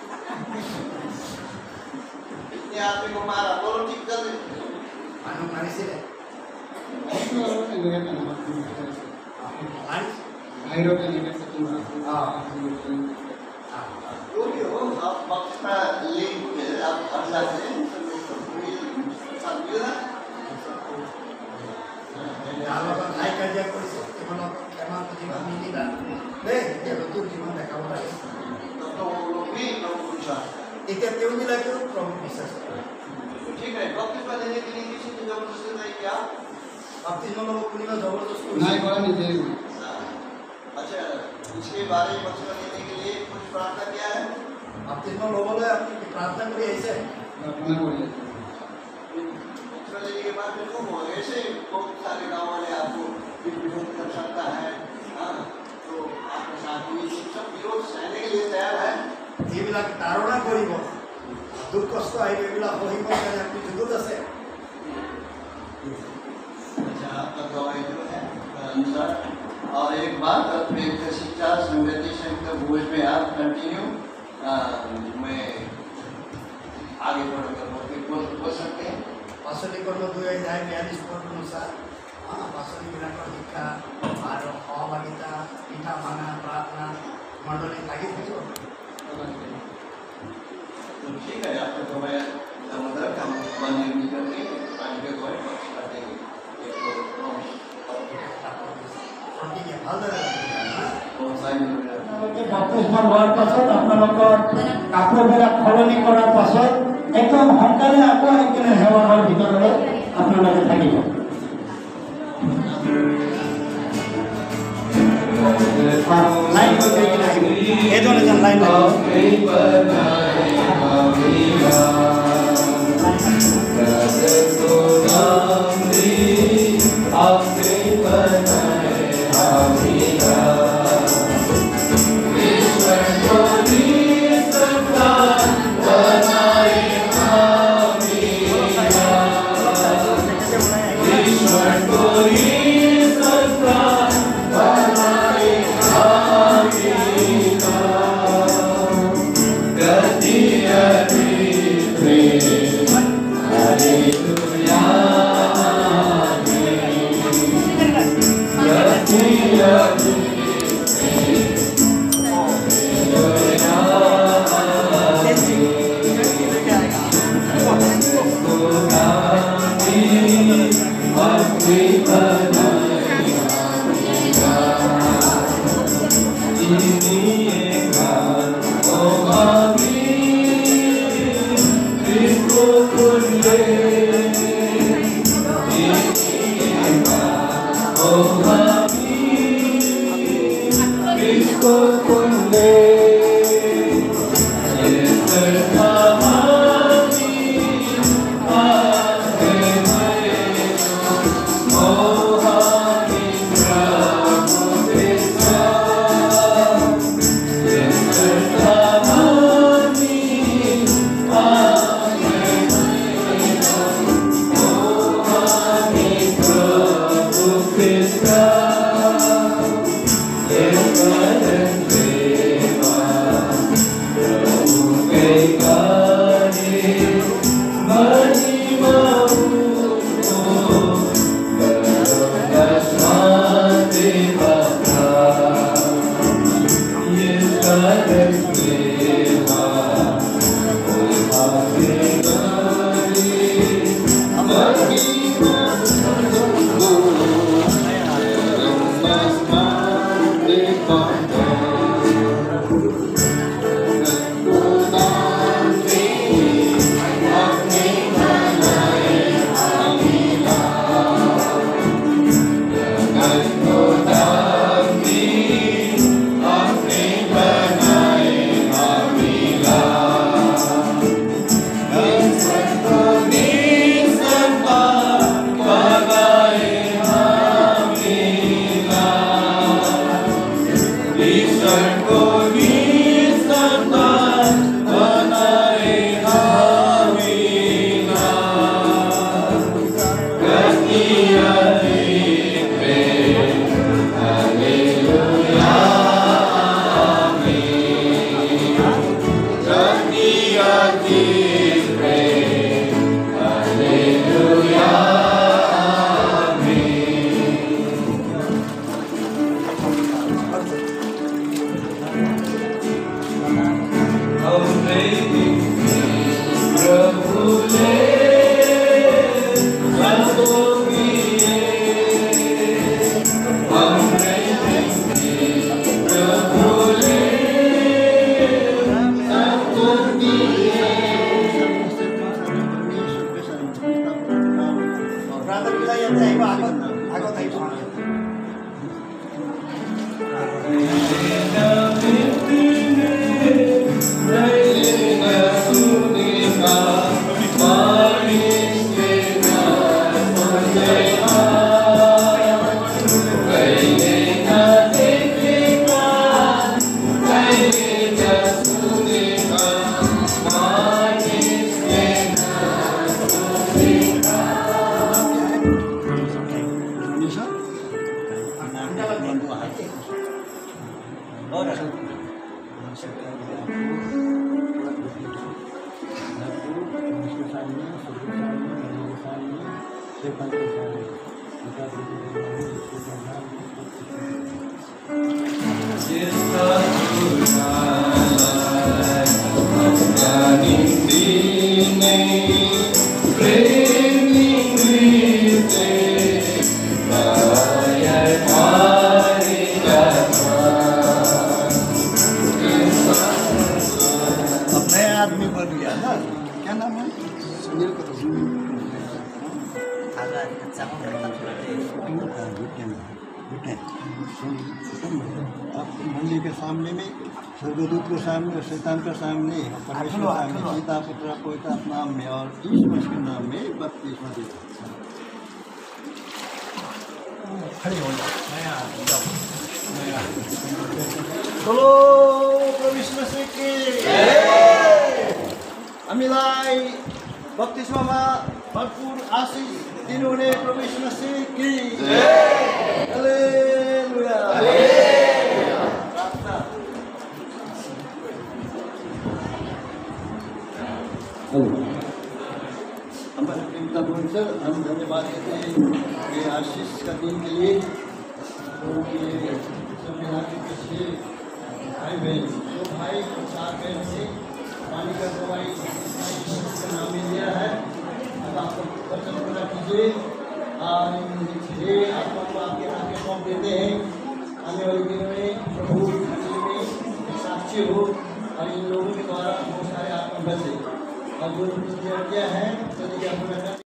इतने आदमी को मारा बोलो ठीक कर दे मानो मारी से এইটো আৰু এনেকৈ তেনেকুৱা मारी বাহিৰত এনেকৈ থাকিম हाँ जो भी हो आप वक्त का लिंक आप भर जाते हैं सब मिला kalau kan naik kerja polisi kalau emang kejiwaan ini kan deh dia betul gimana kamu lagi तो वो लोग भी लोग पूछा itu क्यों मिला क्यों प्रमुख bisa ठीक है बपतिस्मा लेने के लिए किसी ने जबरदस्ती नहीं किया baptisma lo kunima जबरदस्त নাই কৰা নিজে अच्छा इसके बारे में बपतिस्मा लेने के लिए कुछ प्रार्थना किया है baptisma lo बोले अपनी प्रार्थना करिए ऐसे প্ৰাৰ্থনা কৰি আছোঁ। बपतिस्मा लेने के बाद में खूब हो ऐसे बहुत सारे गाँव वाले आपको विरोध कर सकता है हाँ तो आपके साथ भी सब विरोध सहने के लिए तैयार है এইবিলাক তাৰণা কৰিব দুখ কষ্ট আহিব এইবিলাক সহিবৰ কাৰণে আপুনি যুগুত আছে अच्छा आपका गवाही जो है अनुसार और एक बात अपने शिक्षा संगति संयुक्त भोज में आप कंटिन्यू मैं आगे बढ़कर बोल बोल सकते हैं পাচলি কৰ্ম দুই অধ্যায় বিয়াল্লিছ পদ অনুসাৰ পাচলিবিলাকৰ শিক্ষা আৰু সহভাগিতা পিঠা ভাঙা প্ৰাৰ্থনা মণ্ডলীত লাগি থাকিব तो ठीक है आपको तो मैं दामोदर हम बने निकल के पानी के गोए पक्ष कर देंगे एक तो প্ৰতিকে ভালদৰে बहुत सारी বাপ্তিস্মা লোৱাৰ পাছত আপোনালোকৰ কাপোৰবিলাক সলনি কৰাৰ পাছত একদম সোনকালে আকৌ আহি কিনে সেৱাৰ ভিতৰলৈ আপোনালোকে থাকিব। লাইন কৰি কিনে আহিব এজন এজন লাইন লাগিব Oh ইয়াতে আহিব আগত আগত আহিব मंदिर के सामने में स्वर्गदूत के सामने और शैतान के सामने परमेश्वर के सामने पिता पुत्र पवित्र नाम में और ईश्वर के नाम में बपतिस्मा दिया। बोलो प्रभु यीशु मसीह की हामीलाई बपतिस्मामा भरपूर आशिष दिनुहुने प्रभु यीशु मसीह की हालेलुया। हमारे पिता परमेश्वर हम धन्यवाद देते हैं ये आशीष का दिन के लिए संविधान के पीछे भाई बहन दो भाई और चार बहन से पानी का दवाई का नाम में लिया है। अब आप वचन पूरा कीजिए और ये आत्मा को आपके आगे सौंप देते हैं। आने वाले दिनों में प्रभु मंदिर में साक्षी हो और इन लोगों के द्वारा बहुत सारे आत्मा बचे और जो किया है